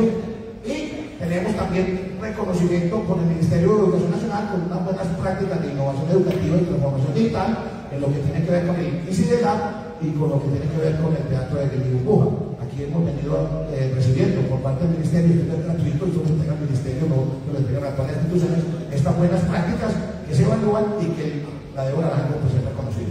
y tenemos también reconocimiento con el Ministerio de Educación Nacional con unas buenas prácticas de innovación educativa y transformación digital en lo que tiene que ver con el I C I D E L A B y con lo que tiene que ver con el teatro de Burbuja. Aquí hemos venido eh, recibiendo por parte del Ministerio, y es gratuito, y solo entrega el Ministerio, no lo entregan a todas las instituciones, estas buenas prácticas que se evalúan y que la de ahora la gente pues, es reconocido.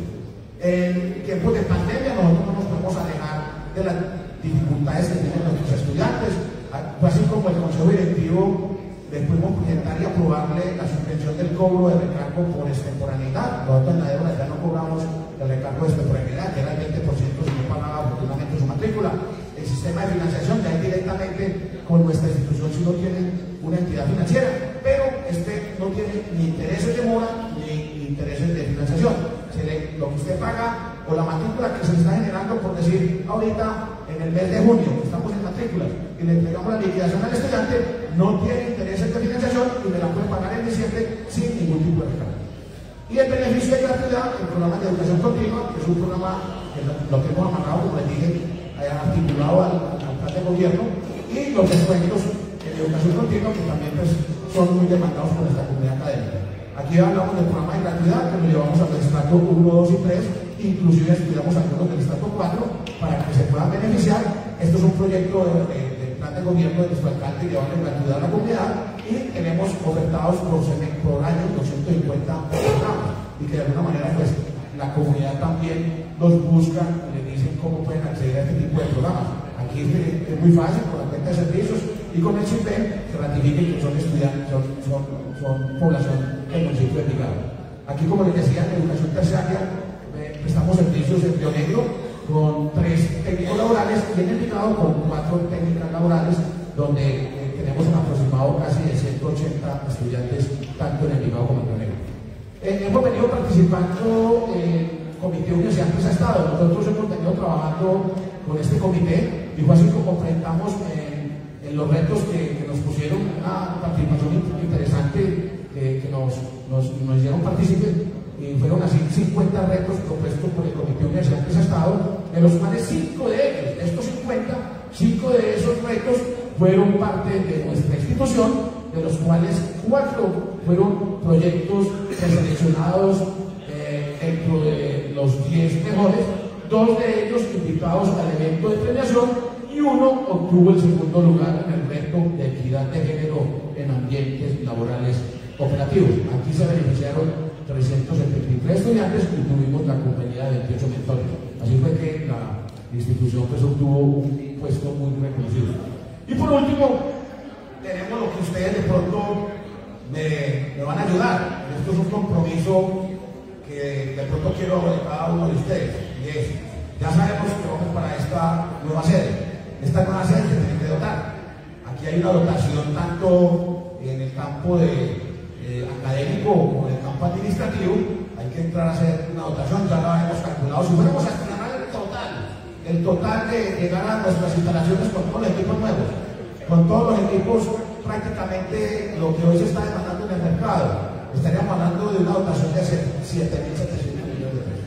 En tiempos de pandemia nosotros no nos podemos alejar de las dificultades que tienen nuestros estudiantes, así como el Consejo Directivo después de presentar y aprobarle la suspensión del cobro de recargo por extemporaneidad. Nosotros en la EORA ya no cobramos el recargo de extemporaneidad, que era el veinte por ciento si no pagaba oportunamente su matrícula. El sistema de financiación ya es directamente con nuestra institución si no tienen una entidad financiera, pero este no tiene ni intereses de mora ni intereses de financiación. Se le, lo que usted paga o la matrícula que se está generando, por decir, ahorita en el mes de junio, estamos en matrículas y le entregamos la liquidación al estudiante, no tiene intereses de financiación y me la puede pagar en diciembre sin ningún tipo de recargo. Y el beneficio de gratuidad, el programa de educación continua, que es un programa que lo, lo que hemos amarrado, como les dije, articulado al, al plan de gobierno, y los descuentos en educación continua, que también pues, son muy demandados por nuestra comunidad académica. Aquí hablamos del programa de gratuidad, que lo llevamos al estrato uno, dos y tres, inclusive estudiamos algunos del estrato cuatro, para que se puedan beneficiar. Esto es un proyecto de, de, del plan de gobierno de nuestro alcalde, llevando gratuidad a la comunidad, y tenemos ofertados por, por año doscientos cincuenta programas, y que de alguna manera pues, la comunidad también los busca y le dicen cómo pueden acceder a este tipo de programas. Aquí es, es muy fácil, con la cuenta de servicios y con el CIPEN, que ratifiquen que son estudiantes, son, son, son población del municipio de Envigado. Aquí, como les decía, en educación terciaria eh, prestamos servicios en Río Negro con tres técnicos laborales y en Envigado con cuatro técnicas laborales, donde eh, tenemos un aproximado casi de ciento ochenta estudiantes, tanto en Envigado como en Río Negro. Eh, hemos venido participando en Comité Universidad Empresa Estado. Nosotros hemos venido trabajando con este comité y fue así como enfrentamos en, en los retos que, que nos pusieron, una participación interesante eh, que nos, nos, nos hicieron participar, y fueron así cincuenta retos propuestos por el Comité Universidad Empresa Estado, de los cuales cinco de ellos, de estos cincuenta, cinco de esos retos fueron parte de nuestra institución, de los cuales cuatro fueron proyectos seleccionados eh, dentro de los diez mejores, dos de ellos invitados al evento de premiación y uno obtuvo el segundo lugar en el reto de equidad de género en ambientes laborales operativos. Aquí se beneficiaron trescientos setenta y tres estudiantes y tuvimos la compañía de veintiocho mentores. Así fue que la institución pues, obtuvo un puesto muy reconocido. Y por último, tenemos lo que ustedes de pronto me, me van a ayudar. Esto es un compromiso que de pronto quiero de cada uno de ustedes. Y es, ya sabemos que vamos para esta nueva sede. Esta nueva sede se tiene que dotar. Aquí hay una dotación tanto en el campo de, eh, académico como en el campo administrativo. Hay que entrar a hacer una dotación, ya la hemos calculado. Si fuéramos a estimar el total, el total de llegar a nuestras instalaciones con todos los equipos nuevos, con todos los equipos, prácticamente lo que hoy se está demandando en el mercado, estaríamos hablando de una dotación de siete mil setecientos millones de pesos.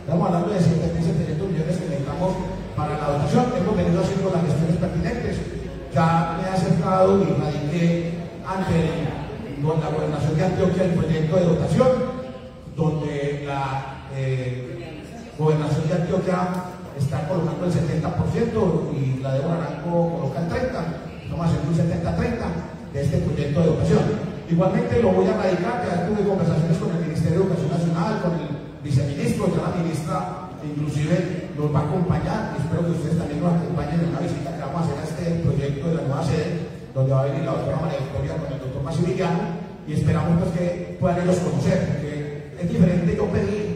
Estamos hablando de siete mil setecientos millones que necesitamos para la dotación. Hemos venido haciendo las gestiones pertinentes. Ya me he acercado y radiqué ante la Gobernación de Antioquia el proyecto de dotación, donde la eh, Gobernación de Antioquia está colocando el setenta por ciento y la de Naranjo coloca el treinta por ciento. Estamos haciendo un setenta treinta de este proyecto de educación. Igualmente lo voy a radicar, ya tuve conversaciones con el Ministerio de Educación Nacional, con el viceministro, ya la ministra inclusive nos va a acompañar, y espero que ustedes también nos acompañen en una visita que vamos a hacer a este proyecto de la nueva sede, donde va a venir la doctora María Victoria con el doctor Maximiliano, y esperamos pues, que puedan ellos conocer, porque es diferente yo pedir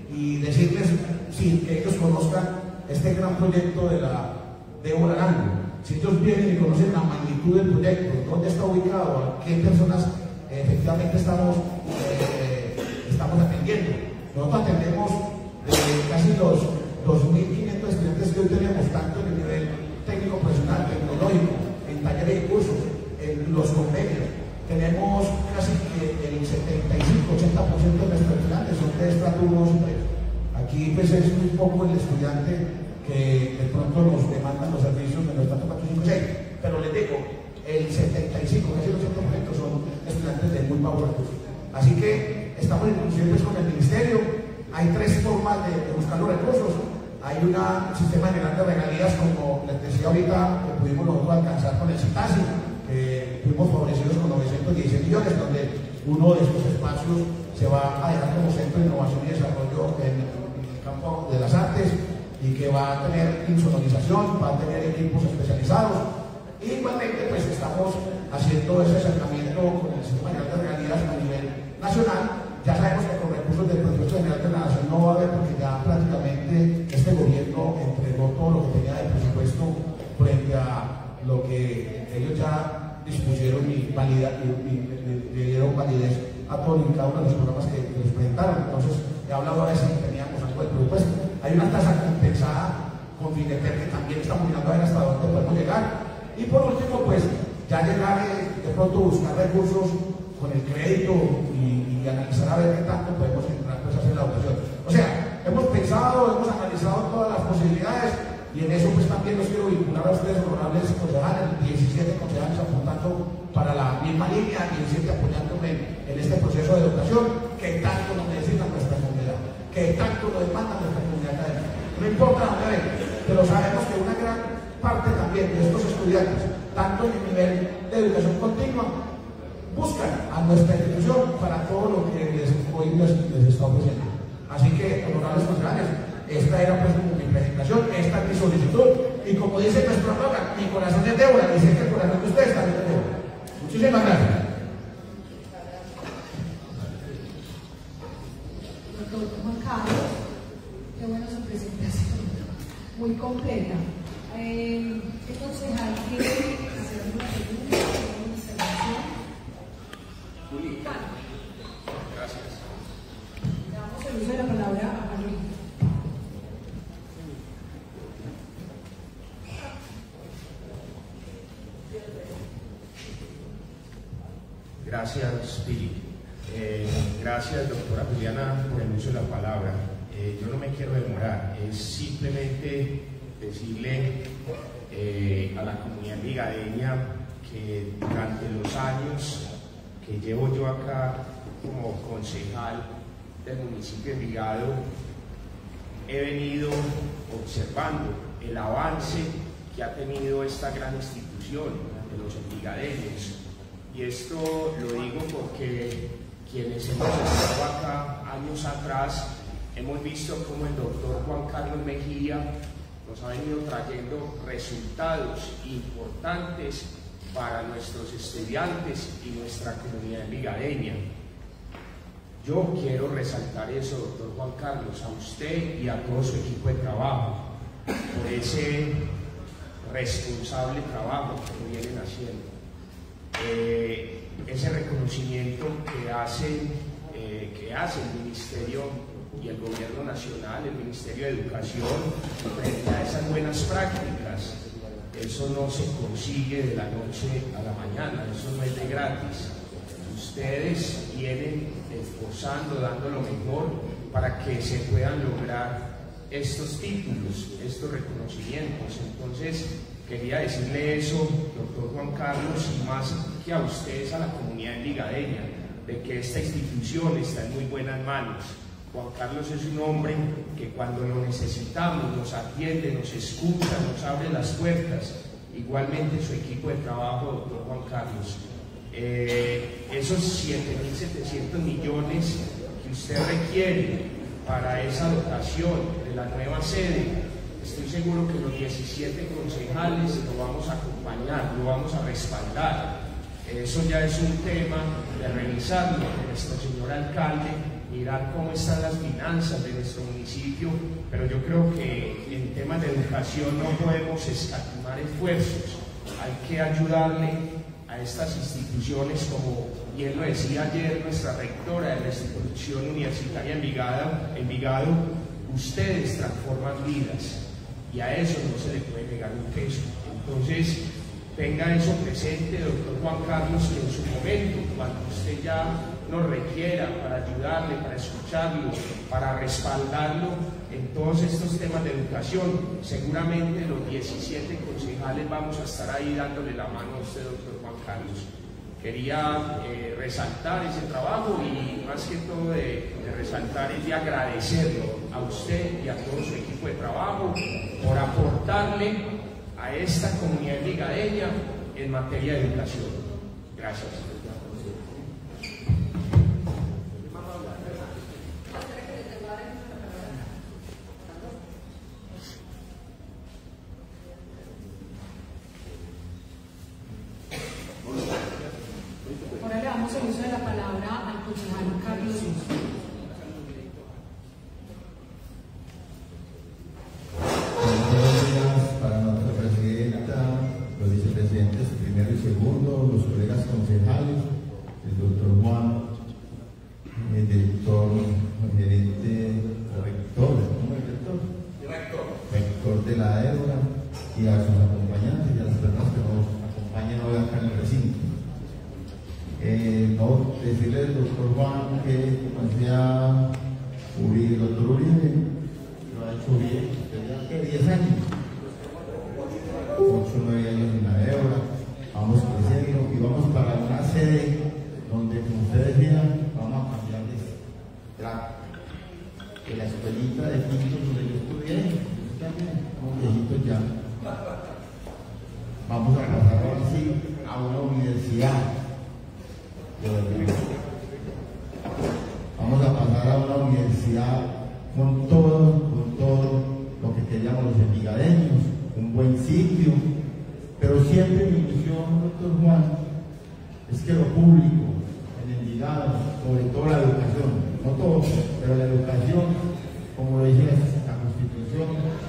y decirles sin que ellos conozcan este gran proyecto de la de Naranjo. Si ellos vienen y conocen la magnitud del proyecto, dónde está ubicado, a qué personas eh, efectivamente estamos, eh, estamos atendiendo. Nosotros atendemos eh, casi los dos mil quinientos estudiantes que hoy tenemos, tanto en el nivel técnico profesional, tecnológico, en talleres y cursos, en los convenios. Tenemos casi que el setenta y cinco a ochenta por ciento de nuestros estudiantes son de estrato uno superior. Aquí pues es muy poco el estudiante que de pronto nos demandan los servicios de nuestro cuatro cinco seis, pero les digo, el setenta y cinco, casi el ochenta por ciento son estudiantes de muy bajos recursos. Así que estamos en discusiones con el Ministerio. Hay tres formas de, de buscar los recursos. Hay un sistema general de regalías, como les decía ahorita, que pudimos nosotros alcanzar con el CITASI, que fuimos favorecidos con novecientos dieciséis millones, donde uno de estos espacios se va a dejar como centro de innovación y desarrollo en el campo de las artes, y que va a tener insonorización, va a tener equipos especializados. Y igualmente pues estamos haciendo ese acercamiento con el sistema general de regalías a nivel nacional. Ya sabemos que con recursos del presupuesto general de la nación no va a haber, porque ya prácticamente este gobierno entregó todo lo que tenía de presupuesto frente a lo que ellos ya dispusieron y, valida, y, y, y le dieron validez a todos y cada uno de los programas que, que les presentaron. Entonces he hablado a veces que teníamos algo de presupuesto. Hay una tasa compensada con Fineter que también estamos mirando a ver hasta dónde podemos llegar. Y por último, pues ya llegar eh, de pronto buscar recursos con el crédito y, y analizar a ver qué tanto podemos entrar pues, a hacer la dotación. O sea, hemos pensado, hemos analizado todas las posibilidades, y en eso pues también los quiero vincular a ustedes, honorables concejales, diecisiete concejales apuntando para la misma línea, diecisiete apoyándome en este proceso de educación que tanto nos necesita nuestra comunidad, que tanto nos demanda nuestra comunidad académica. No importa dónde venga, pero sabemos que una gran parte también de estos estudiantes, tanto en el nivel de educación continua, buscan a nuestra institución para todo lo que les, hoy les, les está ofreciendo. Así que, honorables concejales, esta era pues mi presentación, esta es mi solicitud, y como dice nuestro eslogan, mi corazón es Débora, y sé que el corazón de ustedes también es Débora. Muchísimas gracias. Doctor Juan Carlos, qué buena su presentación, muy completa. Eh, ¿Qué concejal quiere hacer una pregunta o una intervención? Gracias. Le damos el uso de la palabra a Manuel. Gracias, Pili. Eh, gracias, doctora Juliana, por el uso de la palabra. Eh, yo no me quiero demorar, es simplemente decirle eh, a la comunidad envigadeña que durante los años que llevo yo acá como concejal del municipio de Envigado, he venido observando el avance que ha tenido esta gran institución de los envigadeños. Y esto lo digo porque quienes hemos estado acá años atrás hemos visto cómo el doctor Juan Carlos Mejía nos ha venido trayendo resultados importantes para nuestros estudiantes y nuestra comunidad envigadeña. Yo quiero resaltar eso, doctor Juan Carlos, a usted y a todo su equipo de trabajo, por ese responsable trabajo que vienen haciendo. Eh, ese reconocimiento que hace, eh, que hace el Ministerio y el Gobierno Nacional, el Ministerio de Educación, frente a esas buenas prácticas, eso no se consigue de la noche a la mañana, eso no es de gratis. Ustedes vienen esforzando, dando lo mejor para que se puedan lograr estos títulos, estos reconocimientos. Entonces, quería decirle eso, doctor Juan Carlos, y más que a ustedes, a la comunidad envigadeña, de que esta institución está en muy buenas manos. Juan Carlos es un hombre que cuando lo necesitamos nos atiende, nos escucha, nos abre las puertas. Igualmente su equipo de trabajo, doctor Juan Carlos. Eh, esos siete mil setecientos millones que usted requiere para esa dotación de la nueva sede, estoy seguro que los diecisiete concejales lo vamos a acompañar, lo vamos a respaldar. Eso ya es un tema de revisarlo con nuestro señor alcalde, mirar cómo están las finanzas de nuestro municipio, pero yo creo que en temas de educación no podemos escatimar esfuerzos, hay que ayudarle a estas instituciones, como bien lo decía ayer nuestra rectora de la institución universitaria Envigado, Envigado, ustedes transforman vidas y a eso no se le puede negar un peso. Entonces, tenga eso presente, doctor Juan Carlos, que en su momento, cuando usted ya nos requiera para ayudarle, para escucharlo, para respaldarlo en todos estos temas de educación, seguramente los diecisiete concejales vamos a estar ahí dándole la mano a usted, doctor Juan Carlos. Quería eh, resaltar ese trabajo y más que todo de, de resaltar es de agradecerlo a usted y a todo su equipo de trabajo por aportarle a esta comunidad envigadeña en materia de educación. Gracias. Ahora le damos el uso de la palabra al concejal Carlos Suso. Primero y segundo, los colegas concejales, el doctor Juan, el director, el gerente, el rector, ¿cómo es el rector? Rector. Rector de la EBRA y a sus acompañantes y a las personas que nos acompañan hoy acá en el recinto. Eh, no, decirle al doctor Juan que, como decía Uribe, el doctor Uribe, lo ha hecho bien, ya diez años, ocho o nueve años en la EBRA. Vamos creciendo y vamos para una sede donde, como ustedes vean, vamos a cambiar de trato. Que la escuelita de quinto donde yo estudié, como viejitos ya, vamos a pasar ahora sí a una universidad. Vamos a pasar a una universidad con todo, con todo lo que queríamos los envigadeños, un buen sitio. Pero siempre mi misión, doctor Juan, es que lo público, en Envigado, sobre todo la educación, no todo, pero la educación, como lo dice la Constitución,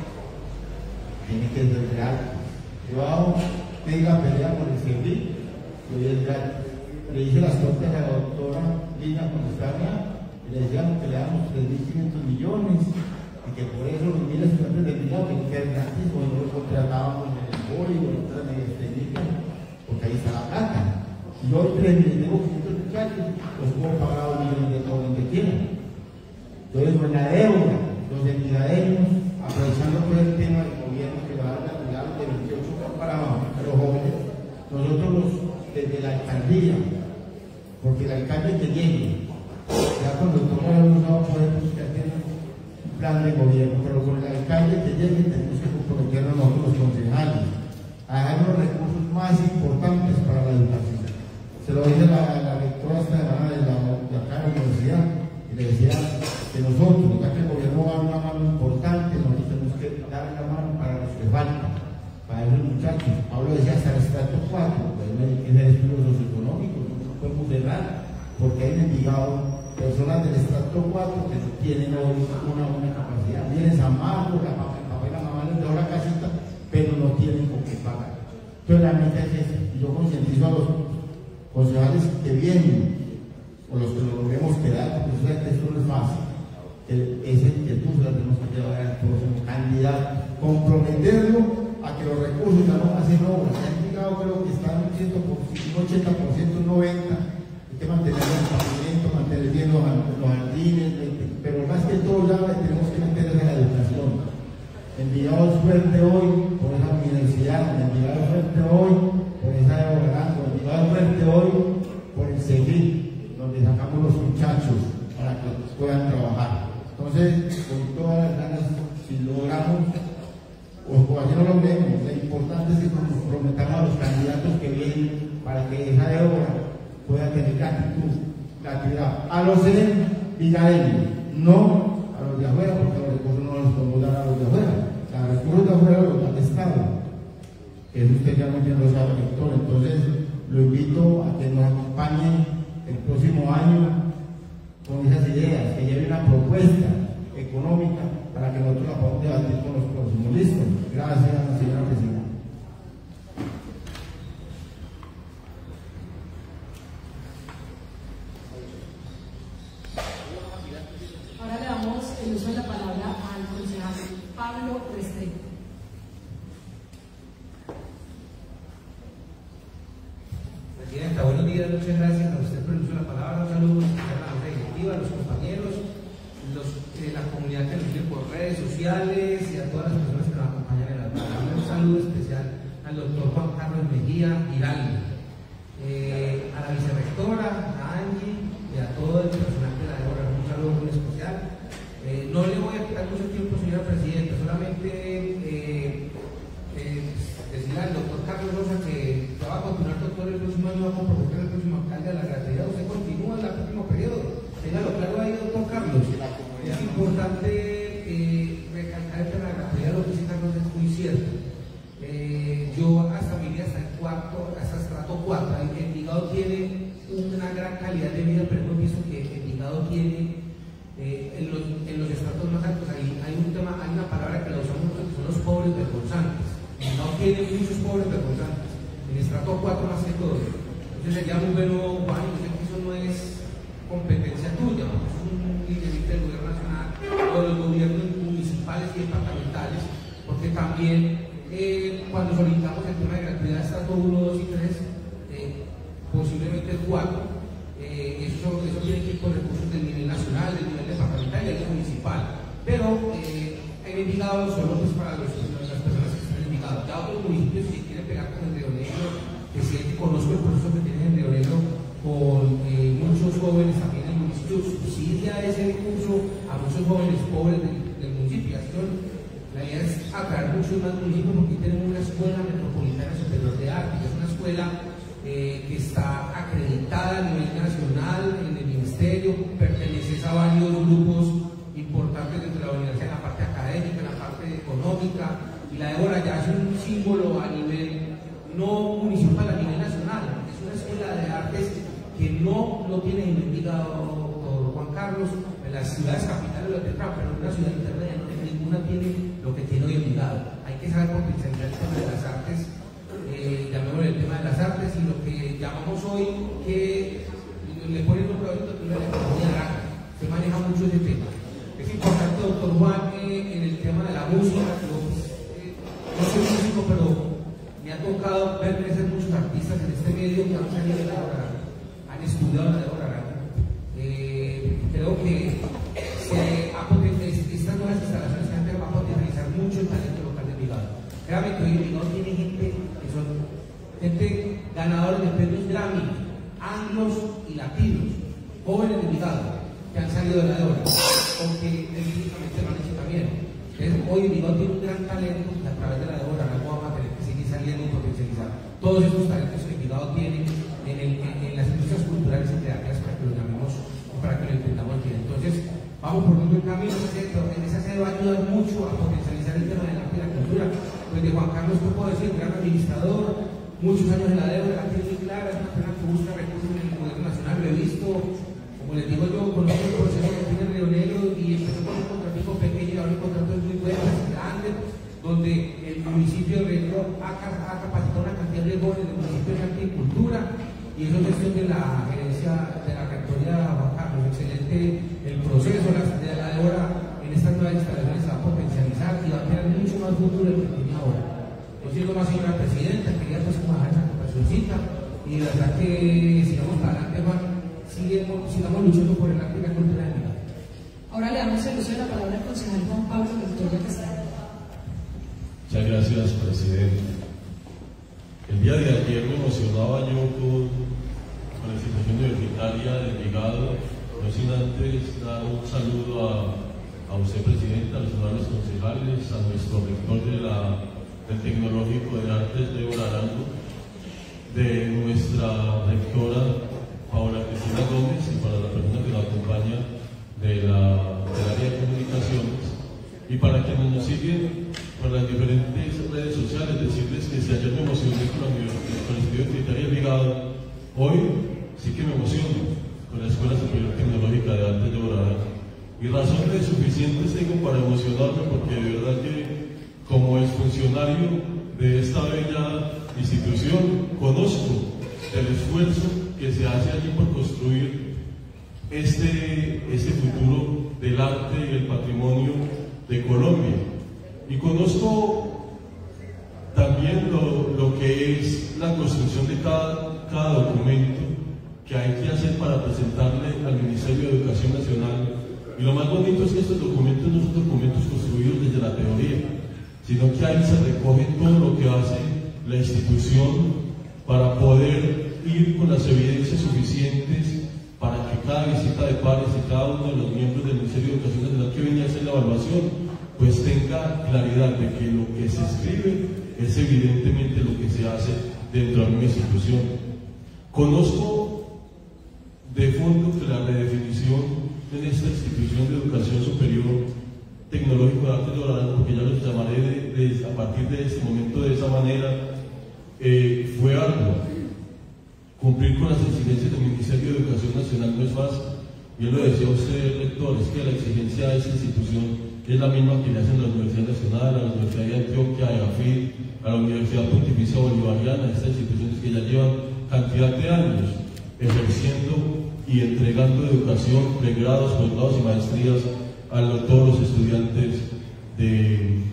tiene que ser real. Yo hago la pelea por el servicio, que hoy es real. Le dije las cuentas a la doctora Lina cuando estaba allá, y le decíamos que le damos tres mil quinientos millones, y que por eso los miles de estudiantes de Envigado tienen que ser gratis, o no los contratábamos en el boli o en otras medidas técnicas, porque ahí está la plata. Si yo tres mil tengo quinientos muchachos, pues puedo pagar un millón de todo donde quiera. Entonces, con la deuda, los envigadeños, aprovechando todo el tema del gobierno que va a dar la regalo de veintiocho para abajo, a los jóvenes, nosotros los, desde la alcaldía, porque el alcalde que llegue, ya cuando toma los no podemos hacer un plan de gobierno, pero con el alcalde que llegue tenemos que comprometernos nosotros los concejales a dejar los recursos más importantes para la educación. Se lo dice la, la rectora esta semana de la, de acá de la universidad, y le decía que nosotros, ya que el gobierno va a dar una mano importante, nosotros tenemos que dar la mano para los que faltan, para esos muchachos. Pablo decía hasta el estrato cuatro, pues es el estudio socioeconómico, no podemos cerrar, porque hay en Envigado personas del estrato cuatro que no tienen hoy una buena capacidad. Vienen a Marco, la papá y la mamá les da la casita, pero no tienen con qué pagar. Entonces la meta es esa, y yo concientizo a los concejales que vienen, o los que nos logremos quedar, porque ustedes que esto no es fácil, que esa inquietud se la tenemos que llevar al próximo candidato, comprometerlo a que los recursos ya no hacen obras. Se han llegado, creo que están un ochenta por ciento, un noventa por ciento, hay que mantener el pavimento, mantener bien los, los jardines, pero más que comprometamos a los candidatos que vienen para que esa obra pueda tener gratitud, gratuidad a los vigadeños, no a los de afuera, porque los recursos no los podemos dar a los de afuera. Los recursos de afuera los da el Estado, que eso usted ya muy bien lo sabe, doctor. Entonces, lo invito a que nos acompañe el próximo año con esas ideas, que lleve una propuesta económica para que nosotros la podamos debatir con los próximos. Listo. Gracias, señora presidenta. Ahora le damos el uso de la palabra al concejal Pablo Restrepo. Presidenta, buenos días, muchas gracias a usted por el uso de la palabra. Un saludo especial a la mesa directiva, a los compañeros, los, eh, la comunidad que nos sigue por redes sociales y a todas las personas que nos acompañan en la palabra. Un saludo especial al doctor Juan Carlos Mejía Hidalgo, eh, a la vicerrectora, a Angie y a todo el personal de la obra. Un saludo muy especial. Eh, no le voy a quitar mucho tiempo, señora presidenta, solamente eh, eh, decirle al doctor Carlos Rosa que va a continuar, doctor, el próximo año, va a comprometer el próximo alcalde de la gratuidad. Usted continúa en el próximo periodo. Téngalo claro ahí, doctor Carlos. Es importante eh, recalcar que la gratuidad, lo que dice Carlos, es muy cierto. Eh, yo hasta mi vida, hasta el cuarto, hasta estrato cuatro, el Envigado tiene una gran calidad de vida, pero hemos visto que el Envigado tiene eh, en, los, en los estratos más altos, hay, hay un tema, hay una palabra que la usamos mucho, que son los pobres vergonzantes. No tiene muchos pobres vergonzantes, en estrato cuatro más que todo. Entonces sería muy bueno, Juan, yo sé que eso no es competencia tuya, porque es un líder del gobierno nacional o de los gobiernos municipales y departamentales, porque también eh, cuando solicitamos el tema de gratuidad estrato uno, dos y tres, eh, posiblemente el cuatro, eh, eso, eso tiene que ir por recursos del nivel nacional, del nivel departamental y del municipal, pero eh, en Envigado solo pues para los, las personas que están en Envigado. Ya otros municipios, si quieren pegar con el Río Negro, que sí conozco el proceso que tienen en Río Negro con eh, muchos jóvenes también, el municipio subsidia ese recurso a muchos jóvenes pobres del, del municipio. La idea es atraer muchos más municipios porque tenemos una escuela metropolitana superior de arte, que es una escuela eh, que está acreditada a nivel nacional en el ministerio, pertenece a varios grupos importantes dentro de la universidad, en la parte académica, en la parte económica, y la Débora ya es un símbolo a nivel no municipal, a nivel nacional. Es una escuela de artes que no lo tiene investigado por Juan Carlos en las ciudades capitales lo tendrá, pero en una ciudad intermedia no, ninguna tiene lo que tiene hoy Envigado. Hay que saber potencializar el tema de las artes, eh, llamémosle el tema de las artes, y lo que llamamos hoy que le ponen un producto que es la economía naranja. Se maneja mucho ese tema. Es importante, doctor Juan, eh, en el tema de la música. Yo, eh, no soy músico, pero me ha tocado ver crecer muchos artistas en este medio que han salido de la obra, han estudiado la obra. Eh, creo que se ha estas nuevas instalaciones que han va a potencializar mucho el talento local de Envigado. Créame que hoy Envigado tiene gente que son gente ganadores de premios Grammy, anglos y latinos, jóvenes de Envigado que han salido de la obra, porque físicamente lo han hecho también. Entonces, hoy Envigado tiene un gran talento que a través de la obra no vamos a tener que seguir saliendo y potencializar todos estos talentos que Envigado tiene en, el, en, en las industrias culturales y creativas, para que lo llamemos o para que lo entendamos bien. Entonces, vamos por un buen camino. En esa sede va a ayudar mucho a potencializar el tema de la arte y la cultura. Pues de Juan Carlos, ¿qué puedo decir? Un gran administrador, muchos años en la deuda, la tiene muy clara, es una persona que busca recursos en el gobierno nacional. Lo he visto, como les digo yo, conozco el proceso que tiene Río Negro y empezó con un contratico pequeño y ahora un contrato muy bueno, grande, donde el municipio de Río Negro ha, ha capacitado una cantidad de jóvenes del municipio de arte y cultura, y eso es gestión de la gerencia de la rectoría Juan Carlos. Excelente el proceso de la obra en estas nuevas instalaciones, se va a potencializar y va a tener mucho más futuro del que tiene ahora. No siendo más, señora presidenta, quería pues como dejar esa compasióncita y de verdad que sigamos para adelante, Juan, sigamos, sigamos luchando por el arte y la cultura de Envigado. Ahora le damos el uso de la palabra al concejal Juan Pablo Victoria Castaño. Muchas gracias, presidente. El día de ayer me emocionaba yo con, con la institución universitaria de Envigado, no sin antes dar un saludo a, a usted, presidente, a los honorables concejales, a nuestro rector de la, del Tecnológico de Artes de Arango nuestra rectora Paola Cristina Gómez y para la persona que la acompaña de la, del área de comunicaciones, y para quienes nos siguen por las diferentes redes sociales, decirles que si ayer me emocioné con, la, con el estudio de Secretaría Ligado, hoy sí que me emociono con la Escuela Superior Tecnológica de Artes de Borarán. Y razones suficientes tengo para emocionarme, porque de verdad que como exfuncionario de esta bella institución conozco el esfuerzo que se hace allí por construir este, este futuro del arte y el patrimonio de Colombia. Y conozco también lo, lo que es la construcción de cada, cada documento que hay que hacer para presentarle al Ministerio de Educación Nacional. Y lo más bonito es que estos documentos no son documentos construidos desde la teoría, sino que ahí se recoge todo lo que hace la institución para poder ir con las evidencias suficientes para que cada visita de pares y cada uno de los miembros del Ministerio de Educación Nacional que venía a hacer la evaluación, pues tenga claridad de que lo que se escribe es evidentemente lo que se hace dentro de una institución. Conozco de fondo que la redefinición en esta institución de educación superior tecnológico de Artes de Borarán, porque ya los llamaré de, de, a partir de este momento de esa manera, eh, fue algo. Cumplir con las exigencias del Ministerio de Educación Nacional no es fácil. Yo lo decía a usted, rector, es que la exigencia de esta institución es la misma que le hacen a la Universidad Nacional, a la Universidad de Antioquia, a EAFID, a la Universidad Pontificia Bolivariana, estas instituciones que ya llevan cantidad de años ejerciendo y entregando educación, pregrados, posgrados y maestrías a lo, todos los estudiantes de,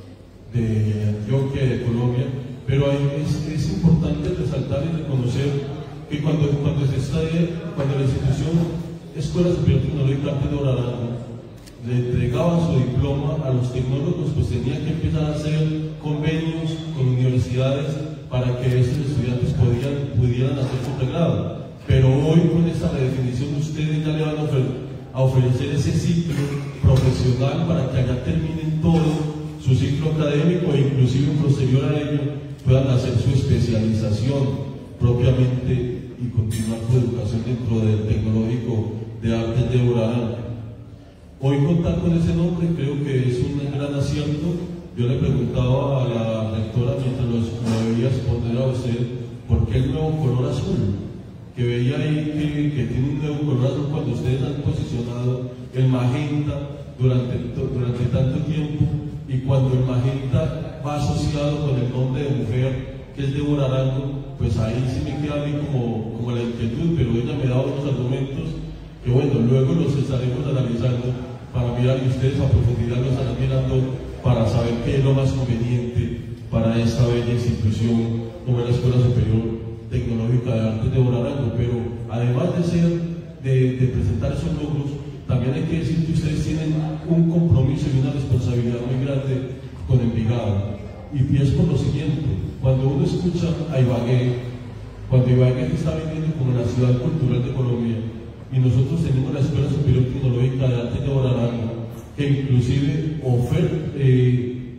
de Antioquia y de Colombia. Pero hay, es, es importante resaltar y reconocer que cuando, cuando se está cuando la institución Escuela Superior Tecnológica Artes de Borarán le entregaba su diploma a los tecnólogos, pues tenía que empezar a hacer convenios con universidades para que esos estudiantes podían, pudieran hacer su pregrado. Pero hoy con esta redefinición ustedes ya le van a, ofre a ofrecer ese ciclo profesional para que allá terminen todo su ciclo académico e inclusive posterior a ello puedan hacer su especialización propiamente y continuar su educación dentro del Tecnológico de Artes de Borarán. Hoy contar con ese nombre creo que es un gran acierto. Yo le preguntaba a la rectora mientras los, me veía responder a usted por qué el nuevo color azul, que veía ahí que, que tiene un nuevo color azul cuando ustedes han posicionado el magenta durante, durante tanto tiempo, y cuando el magenta va asociado con el nombre de mujer que es de Borarango, pues ahí sí me queda a mí como, como la inquietud, pero ella me da otros argumentos que bueno, luego los estaremos analizando para mirar, y ustedes a profundidad los estarán mirando para saber qué es lo más conveniente para esta bella institución como la Escuela Superior Tecnológica de Artes de Borarango. Pero además de ser, de, de presentar esos logros, también hay que decir que ustedes tienen un compromiso y una responsabilidad muy grande con Envigado. Y es por lo siguiente: cuando uno escucha a Ibagué, cuando Ibagué se está vendiendo como la ciudad cultural de Colombia, y nosotros tenemos la Escuela Superior Tecnológica de Artes de Borarango, que inclusive oferta, eh,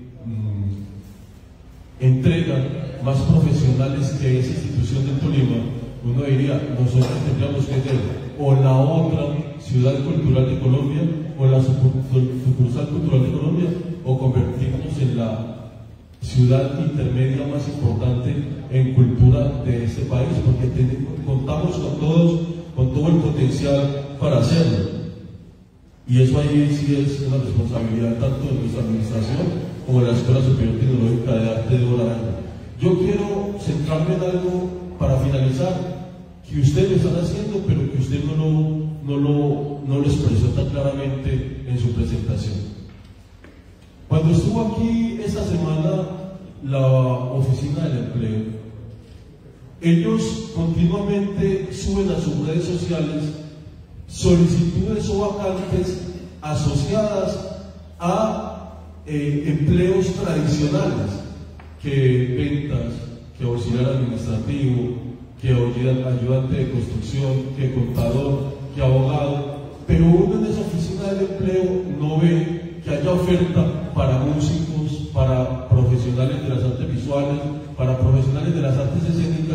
mmm, entrega más profesionales que esa institución de Tolima, uno diría, nosotros tendríamos que ser o la otra ciudad cultural de Colombia, o la sucursal cultural de Colombia, o convertirnos en la ciudad intermedia más importante en cultura de este país, porque tenemos, contamos con todos, con todo el potencial para hacerlo. Y eso ahí sí es una responsabilidad tanto de nuestra administración como de la Escuela Superior Tecnológica de Arte de Borarango. Yo quiero centrarme en algo para finalizar, que usted lo están haciendo, pero que usted no lo, no lo, no lo expresó tan claramente en su presentación. Cuando estuvo aquí esta semana la Oficina del Empleo, ellos continuamente suben a sus redes sociales solicitudes o vacantes asociadas a eh, empleos tradicionales, que ventas, que auxiliar administrativo, que ayudante de construcción, que contador, que abogado, pero uno en esa oficina del empleo no ve que haya oferta para músicos, para profesionales de las artes visuales, para profesionales de las artes escénicas,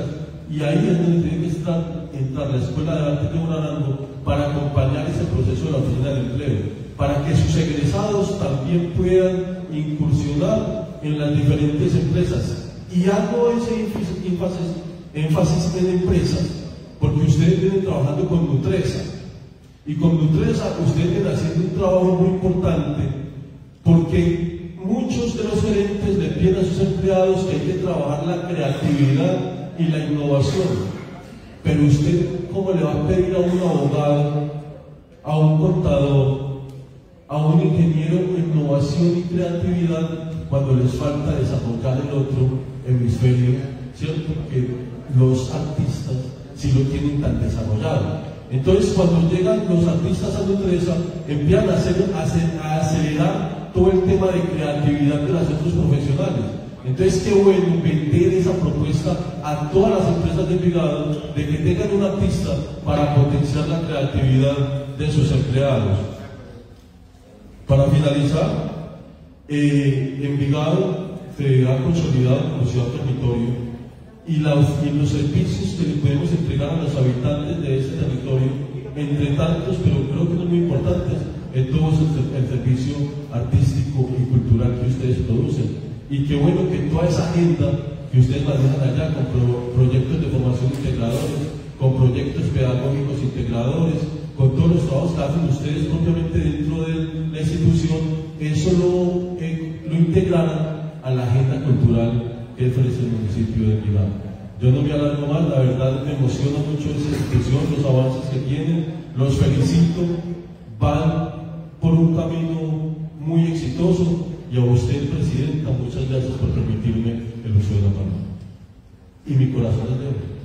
y ahí es donde tiene que estar, entrar la Escuela de Artes de Bucaramanga para acompañar ese proceso de la oficina del empleo, para que sus egresados también puedan incursionar en las diferentes empresas. Y hago ese énfasis, énfasis en empresas, porque ustedes vienen trabajando con Nutresa, y con Nutresa ustedes vienen haciendo un trabajo muy importante, porque muchos de los gerentes le piden a sus empleados que hay que trabajar la creatividad y la innovación. Pero usted, ¿cómo le va a pedir a un abogado, a un contador, a un ingeniero innovación y creatividad cuando les falta desarrollar el otro hemisferio, ¿cierto? Que los artistas sí lo tienen tan desarrollado. Entonces, cuando llegan los artistas a Nutresa, empiezan a, hacer, a, hacer, a acelerar todo el tema de creatividad de los otros profesionales. Entonces, qué bueno vender esa propuesta a todas las empresas de Envigado, de que tengan un artista para potenciar la creatividad de sus empleados. Para finalizar, eh, Envigado se ha consolidado como ciudad territorio, y, la, y los servicios que le podemos entregar a los habitantes de ese territorio, entre tantos, pero creo que no muy importantes, en todo el, el servicio artístico y cultural que ustedes producen. Y qué bueno que toda esa agenda que ustedes manejan allá, con pro, proyectos de formación integradores, con proyectos pedagógicos integradores, con todos los trabajos que hacen ustedes propiamente dentro de la institución, eso lo, eh, lo integraran a la agenda cultural que ofrece el municipio de Envigado. Yo no me alargo más, la verdad me emociona mucho esa institución, los avances que tienen, los felicito, van por un camino muy exitoso. Y a usted, Presidenta, muchas gracias por permitirme el uso de la palabra. Y mi corazón es de oro.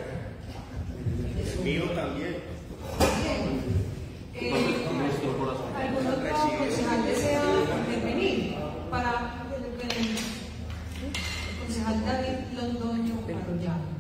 El mío también. Eh, ¿Algún otro concejal desea intervenir? Para el, el, el concejal David Londoño Arroyano.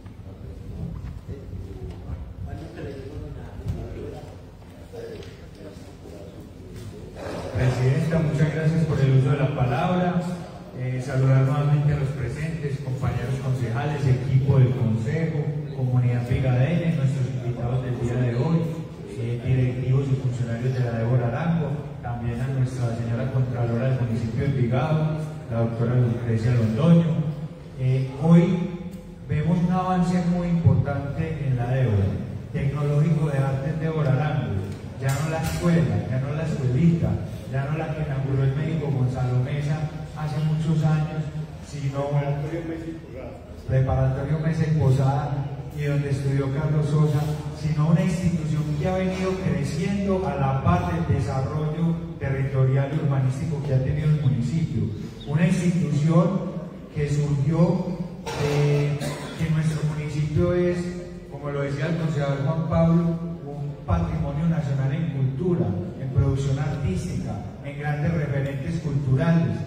Presidenta, muchas gracias por el uso de la palabra. Eh, saludar nuevamente a los presentes, compañeros concejales, equipo del Consejo, comunidad envigadeña y nuestros invitados del día de hoy, eh, directivos y funcionarios de la Débora Arango, también a nuestra señora Contralora del municipio de Envigado, la doctora Lucrecia Londoño. Eh, hoy vemos un avance muy importante en la Débora, Tecnológico de Artes Débora Arango. Ya no la escuela, ya no la escuelita, ya no la que inauguró el médico Gonzalo Mesa hace muchos años, sino Preparatorio Mesa y Posada, y donde estudió Carlos Sosa, sino una institución que ha venido creciendo a la par del desarrollo territorial y urbanístico que ha tenido el municipio. Una institución que surgió de que nuestro municipio es, como lo decía el concejal Juan Pablo, patrimonio nacional en cultura, en producción artística, en grandes referentes culturales,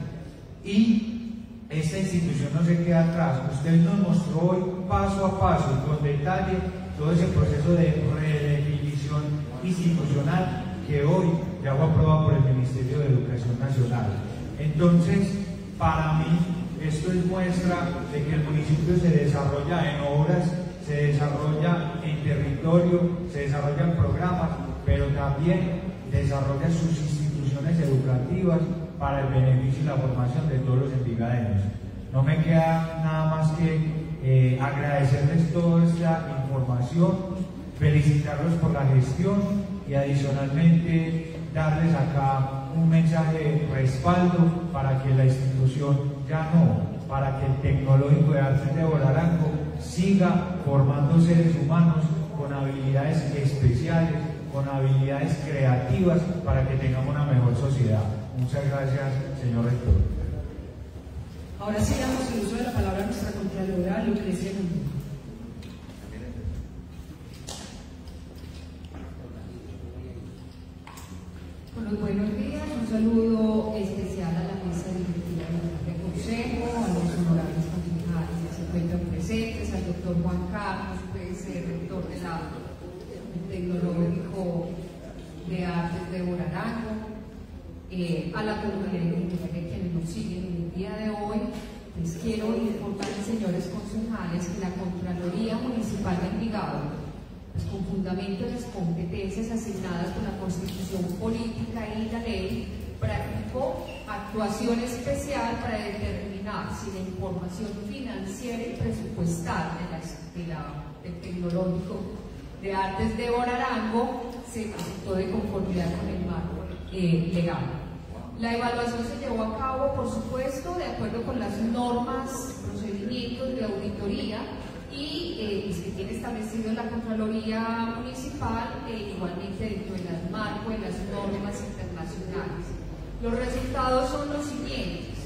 y esta institución no se queda atrás. Usted nos mostró hoy paso a paso y con detalle todo ese proceso de redefinición institucional que hoy ya fue aprobado por el Ministerio de Educación Nacional. Entonces, para mí, esto es muestra de que el municipio se desarrolla en obras, se desarrolla en territorio, se desarrollan programas, pero también desarrolla sus instituciones educativas para el beneficio y la formación de todos los envigadeños. No me queda nada más que eh, agradecerles toda esta información, felicitarlos por la gestión y adicionalmente darles acá un mensaje de respaldo para que la institución ya no, para que el Tecnológico de Artes Débora Arango siga formando seres humanos con habilidades especiales, con habilidades creativas para que tengamos una mejor sociedad. Muchas gracias, señor rector. Ahora sí damos el uso de la palabra a nuestra Contralora, Lucrecia Londoño. Con los buenos días, un saludo especial a la mesa directiva del Consejo, a los honorables concejales que se encuentran presentes, al doctor Juan Carlos, que es el rector de la, del Tecnológico de Artes Débora Arango, eh, a la comunidad de quienes nos siguen en el día de hoy, Les quiero informar, señores concejales, que la Contraloría Municipal de Envigado, pues, con fundamento en las competencias asignadas por la Constitución Política y la ley, practicó actuación especial para determinar si la información financiera y presupuestal de la, de la, del Tecnológico de Artes de Borarango se presentó de conformidad con el marco eh, legal. La evaluación se llevó a cabo, por supuesto, de acuerdo con las normas, procedimientos de auditoría y eh, que tiene establecido la Contraloría Municipal, e igualmente dentro del marco de las normas internacionales. Los resultados son los siguientes.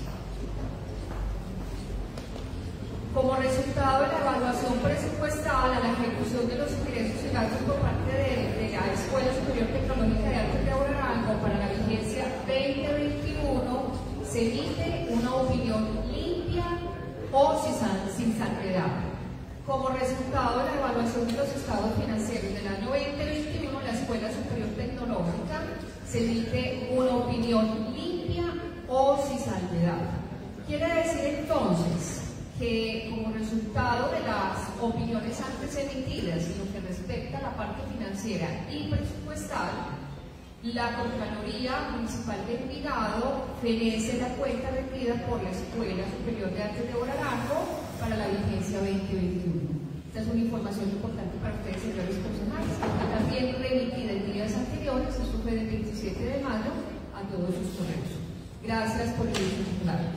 Como resultado de la evaluación presupuestal a la ejecución de los ingresos y gastos por parte de, de la Escuela Superior Tecnológica de Artes de Borarango para la vigencia veinte veintiuno, se emite una opinión limpia o sin salvedad. Como resultado de la evaluación de los estados financieros del año veinte veintiuno, la Escuela Superior Tecnológica se emite una opinión limpia o sin salvedad. Quiere decir entonces que como resultado de las opiniones antes emitidas y lo que respecta a la parte financiera y presupuestal, la Contraloría Municipal de Envigado fenece la cuenta rendida por la Escuela Superior de Artes de Borarango para la vigencia veinte veintiuno. Esta es una información importante para ustedes, señores concejales, que está también remitida en días anteriores, esto fue del veintisiete de mayo, a todos sus correos. Gracias por el uso titular.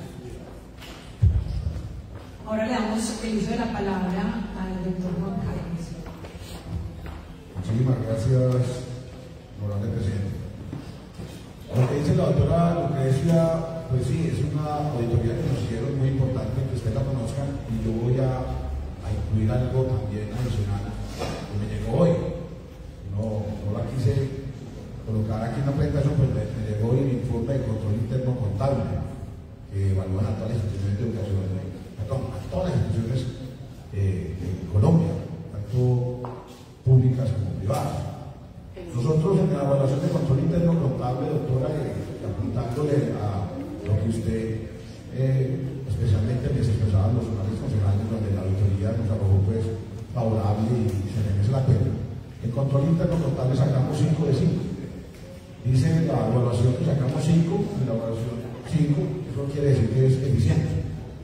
Ahora le damos el uso de la palabra al doctor Juan Carlos. Muchísimas gracias, honorable presidente. Lo que dice la doctora Lucrecia, pues sí, es una auditoría que nos hicieron muy importante, que ustedes la conozcan, y yo voy a, a incluir algo también adicional que me llegó hoy. No, no la quise colocar aquí en la presentación, pues me, me llegó hoy el informe de control interno contable que evalúan a todas las instituciones de educación, perdón, a todas las instituciones eh, de Colombia, tanto públicas como privadas. Nosotros en la evaluación de control interno contable, doctora, eh, apuntándole a lo que usted eh, especialmente les expresaba los honorables concejales, donde la auditoría nos arrojó pues favorable y se merece la pena. En control interno contable sacamos cinco de cinco. Dice la evaluación que sacamos cinco, en la evaluación cinco, eso quiere decir que es eficiente.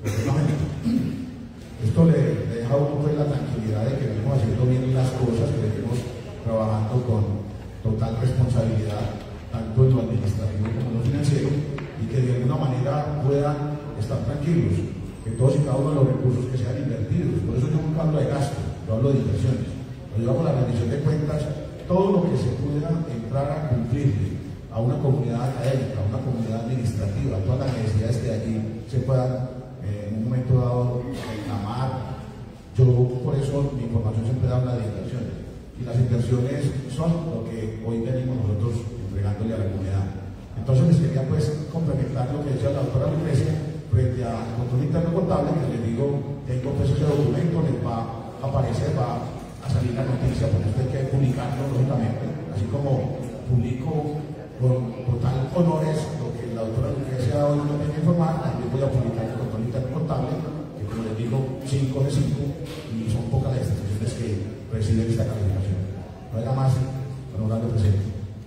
Esto le, le deja a uno pues la tranquilidad de que venimos haciendo bien las cosas, que venimos trabajando con total responsabilidad, tanto en lo administrativo como en lo financiero, y que de alguna manera puedan estar tranquilos, que todos y cada uno de los recursos que sean invertidos. Por eso yo nunca hablo de gasto, yo hablo de inversiones. Cuando yo hago la rendición de cuentas, todo lo que se pueda entrar a cumplirle a una comunidad académica, a una comunidad administrativa, a todas las necesidades que allí se puedan en un momento dado reclamar. Yo por eso mi información siempre habla de inversiones, y las inversiones son lo que hoy venimos nosotros entregándole a la comunidad. Entonces les quería pues complementar lo que decía la doctora Lucrecia frente al control interno contable, que les digo, tengo pues ese documento, les va a aparecer, va a salir la noticia, porque usted hay que publicarlo lógicamente, así como publico con total honores lo que la doctora Lucrecia hoy nos viene a informar, también voy a publicar el control interno contable, que como les digo, cinco de cinco, y son pocas las instituciones que reciben esta calificación. No haya más, honorable presidente.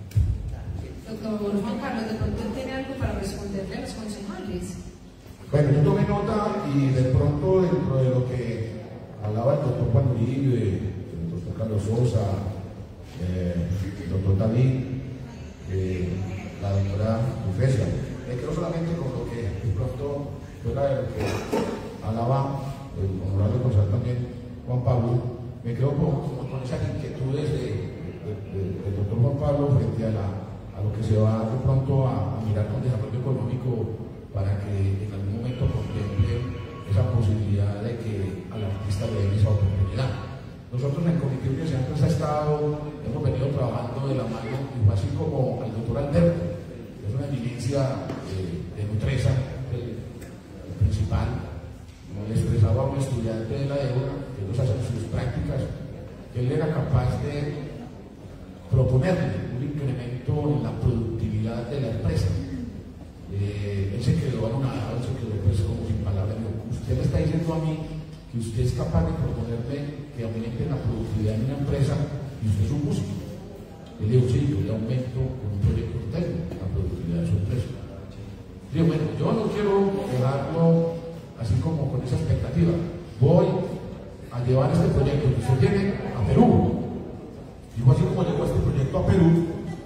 Doctor Juan Carlos, de pronto tiene algo para responderle a los concejales. Bueno, yo tomé nota y de pronto dentro de lo que hablaba el doctor Juan Uribe, el doctor Carlos Sosa, eh, el doctor David, eh, la doctora Lucrecia, me quedo solamente con lo que de pronto fuera de lo que hablaba el honorable concejal también Juan Pablo, me quedo con, con esas inquietudes de, de, de, del doctor Juan Pablo frente a, la, a lo que se va de pronto a, a mirar con desarrollo económico para que en algún momento contemple esa posibilidad de que al artista le den esa oportunidad. Nosotros en el Comité de Universidad ha estado, hemos venido trabajando de la mano, y así como el doctor Alberto, que es una eminencia eh, de Nutresa, el, el principal, como le expresaba a un estudiante de la EBORA, que ellos hacen sus prácticas, que él era capaz de proponerle un incremento en la productividad de la empresa. Eh, él se quedó anonadado, él se quedó pues como sin palabras, dijo, usted usted me está diciendo a mí que usted es capaz de proponerme que aumente la productividad en una empresa y usted es un músico. Yo le digo, sí, yo le aumento con un proyecto que tengo la productividad de su empresa. Digo, bueno, yo no quiero dejarlo así como con esa expectativa. Voy a llevar este proyecto que usted tiene a Perú. Digo, así como llegó este proyecto a Perú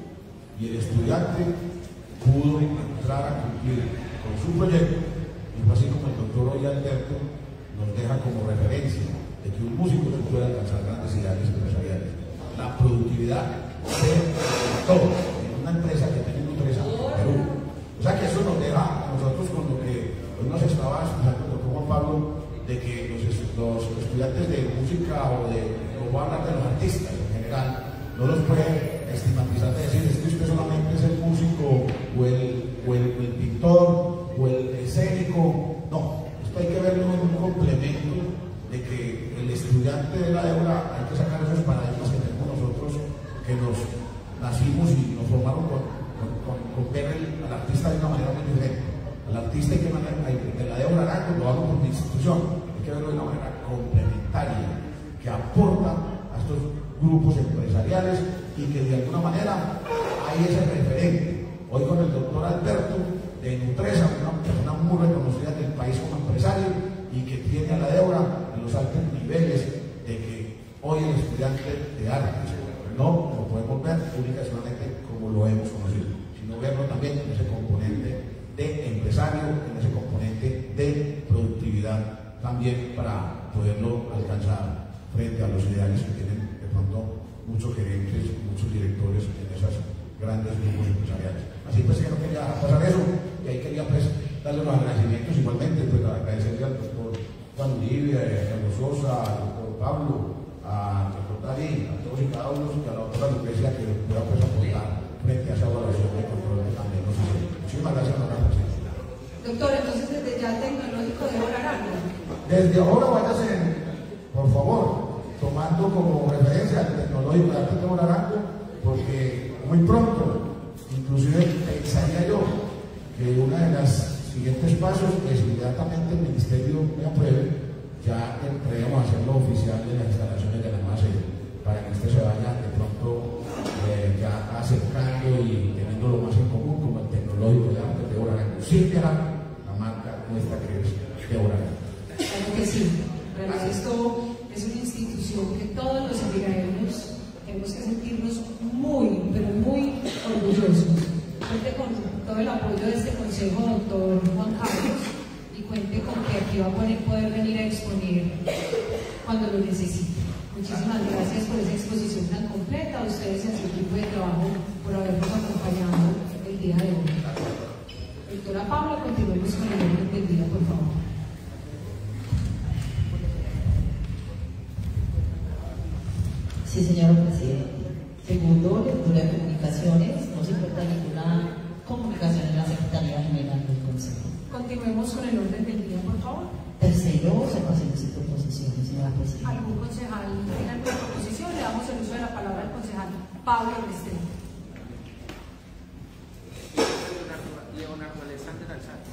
y el estudiante pudo entrar a cumplir con su proyecto, digo, así como el doctor hoy Alberto nos deja como referencia de que un músico se puede alcanzar grandes ideales empresariales. La productividad de todo en una empresa que tiene un empresa en Perú. O sea que eso nos deja a nosotros con lo que hoy nos estaba explicando el doctor Juan Pablo, de que los, los estudiantes de música o de, o van a hablar de los artistas en general, no los pueden estigmatizar de decir, es que usted solamente es el músico o el, o el, o el pintor o el escénico. No, esto hay que verlo en un complemento de que el estudiante de la EURA hay que sacar esos paradigmas que tenemos nosotros, que nos nacimos y nos formaron con, con, con, con ver el, al artista de una manera muy diferente. Al artista hay que manera, de la EURA Arango lo hago por mi institución, hay que verlo de una manera complementaria, que aporta a estos grupos empresariales y que de alguna manera hay ese referente. Hoy con el doctor Alberto de Nutresa, una persona muy reconocida del país como empresario y que tiene a la EURA en los altos niveles de que hoy el estudiante de artes no lo podemos ver única y solamente como lo hemos conocido, sino verlo también en ese componente de empresario, en ese componente de productividad también para poderlo alcanzar frente a los ideales que tienen de pronto muchos gerentes, muchos directores en esas grandes grupos empresariales. Así pues que no quería pasar eso y ahí quería pues darle los agradecimientos igualmente, pues agradecerle al doctor Juan Uribe, a Carlos Sosa, al doctor Pablo, al doctor Dalí, a todos y cada uno, y a la doctora Lucrecia que pueda pues aportar frente a esa evaluación de control que también nos hizo. Muchísimas gracias, doctora presidenta. Doctor, entonces desde ya el tecnológico de Arango. Desde ahora váyase, por favor, tomando como referencia el tecnológico de arte de Arango, porque muy pronto, inclusive pensaría yo que uno de los siguientes pasos es inmediatamente el Ministerio me apruebe, ya entreguemos a hacerlo oficial de las instalaciones de la M A C E, para que usted se vaya de pronto eh, ya acercando y teniendo lo más en común como el tecnológico de arte de Arango. Silvia, la marca nuestra que es de Arango. Claro que sí. Realmente esto es una institución que todos los envigadeños tenemos que sentirnos muy, pero muy orgullosos. Cuente con todo el apoyo de este consejo, doctor Juan Carlos, y cuente con que aquí va a poder, poder venir a exponer cuando lo necesite. Muchísimas gracias por esa exposición tan completa, a ustedes y a su equipo de trabajo por habernos acompañado el día de hoy. Doctora Paula, continuemos con el orden del día, por favor. Sí, señor presidente. Segundo, lectura de comunicaciones. No se encuentra ninguna comunicación en la Secretaría General del Consejo. Continuemos con el orden del día, por favor. Tercero, observaciones y proposiciones, señora presidenta. ¿Algún concejal tiene alguna proposición? Le damos el uso de la palabra al concejal Pablo Restrepo. Leonardo Alexander Alzate.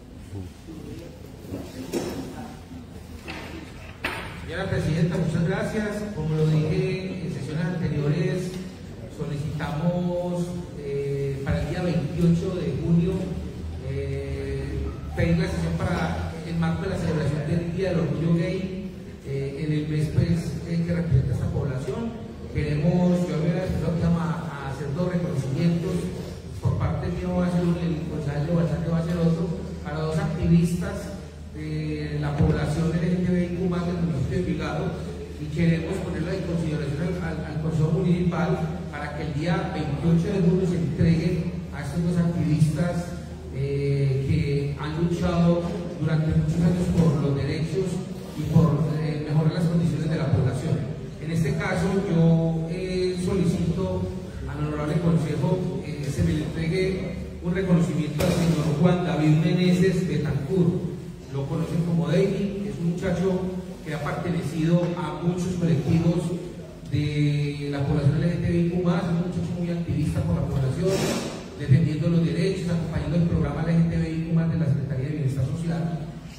Señora Presidenta, muchas gracias. Como lo dije en sesiones anteriores, solicitamos eh, para el día veintiocho de junio eh, pedir la sesión para el marco de la celebración del Día del Orgullo Gay eh, en el mes pues, eh, que representa esta población. Queremos, yo había empezado a, a hacer dos reconocimientos. Por parte mío va a ser un, el concejal de Balsante va a ser otro, para dos activistas de la población L G T B I Q más del municipio de Envigado, y queremos ponerlo en consideración al, al, al Consejo Municipal para que el día veintiocho de junio se entregue a estos dos activistas eh, que han luchado durante muchos años por los derechos y por eh, mejorar las condiciones de la población. En este caso yo eh, solicito al honorable Consejo eh, se me entregue un reconocimiento al señor Juan David Meneses Betancourt. Lo conocen como David, es un muchacho que ha pertenecido a muchos colectivos de la población L G T B I Q más, es un muchacho muy activista por la población, defendiendo los derechos, acompañando el programa L G T B I Q más de la Secretaría de Bienestar Social,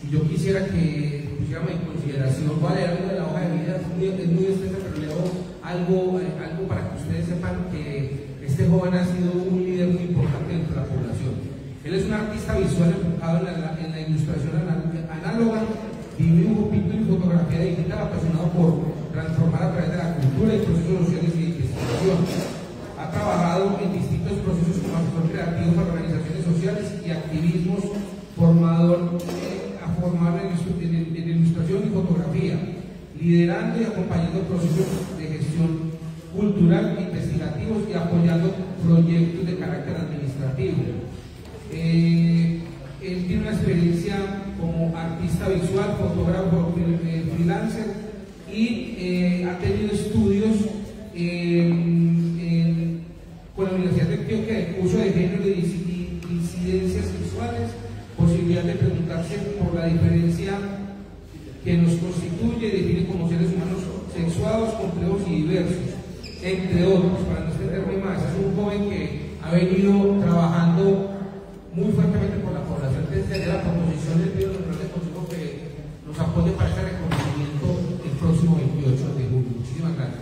y yo quisiera que pusiéramos en consideración, voy a leer algo de la hoja de vida, es muy, es muy extensa, pero leo algo, eh, algo para que ustedes sepan que este joven ha sido un líder muy importante dentro de la población. Él es un artista visual enfocado en la, en la ilustración análoga, dibujo, pintura y fotografía digital, apasionado por transformar a través de la cultura y procesos sociales y de investigación. Ha trabajado en distintos procesos como asesor creativo para organizaciones sociales y activismos, formador, eh, formador en, en, en ilustración y fotografía, liderando y acompañando procesos de gestión cultural, investigativos y apoyando proyectos de carácter administrativo. Eh, él tiene una experiencia como artista visual, fotógrafo, eh, freelancer y eh, ha tenido estudios en, en, con la Universidad de Antioquia de curso de género y incidencias sexuales, posibilidad de preguntarse por la diferencia que nos constituye y define como seres humanos sexuados, complejos y diversos, entre otros, para no extenderme más. Es un joven que ha venido trabajando muy fuertemente por la población. Desde la proposición del pido del de Consejo que nos apoye para este reconocimiento el próximo veintiocho de julio. Muchísimas gracias.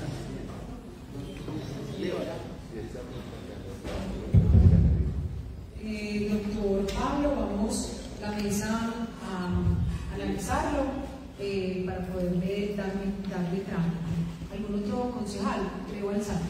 Eh, doctor Pablo, vamos la mesa a analizarlo eh, para poderle darle, darle trámite. ¿Algún otro concejal? Leo Alzate.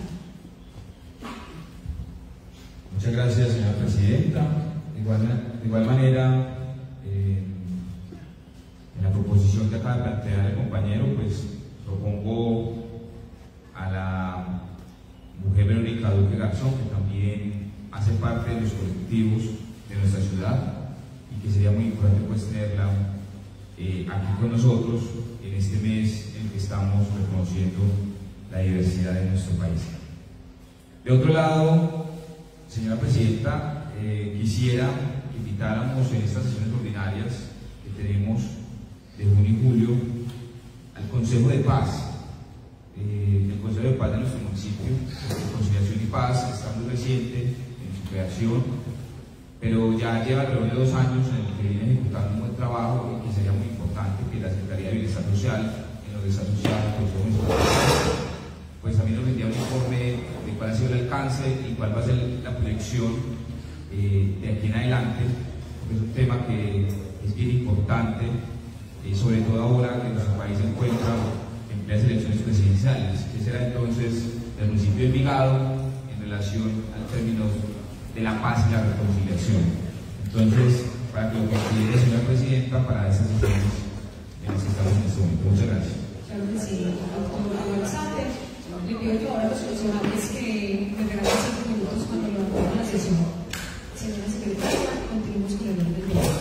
Muchas gracias, señora presidenta. De igual, de igual manera, eh, en la proposición que acaba de plantear el compañero, pues propongo a la mujer Verónica Duque Garzón, que también hace parte de los colectivos de nuestra ciudad y que sería muy importante pues tenerla eh, aquí con nosotros en este mes en que estamos reconociendo la diversidad de nuestro país. De otro lado, señora presidenta, eh, quisiera que invitáramos en estas sesiones ordinarias que tenemos de junio y julio al Consejo de Paz. Eh, el Consejo de Paz de nuestro municipio, de Conciliación y Paz, está muy reciente en su creación, pero ya lleva alrededor de dos años en el que viene ejecutando un buen trabajo y que sería muy importante que la Secretaría de Bienestar Social, en lo que está asociado al Consejo Municipal, pues también nos vendría un informe de cuál ha sido el alcance y cuál va a ser la proyección eh, de aquí en adelante, porque es un tema que es bien importante, eh, sobre todo ahora que nuestro país se encuentra en plenas elecciones presidenciales. ¿Qué será entonces del municipio de Envigado en relación al término de la paz y la reconciliación? Entonces, para que lo considere, señora presidenta, para esas sesiones en las que estamos en este momento. Muchas gracias. Claro que sí, doctor Alzate. Le pido que ahora a los funcionarios que me regalen cinco minutos cuando levantemos la sesión. Señora secretaria, continuemos con el orden del día.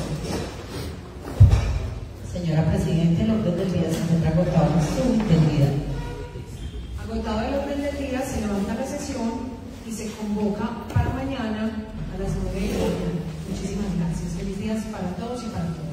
Señora Presidenta, el orden del día se encuentra agotado, subentendida. Agotado el orden del día, se levanta la sesión y se convoca para mañana a las nueve de la mañana. Muchísimas gracias. Feliz días para todos y para todas.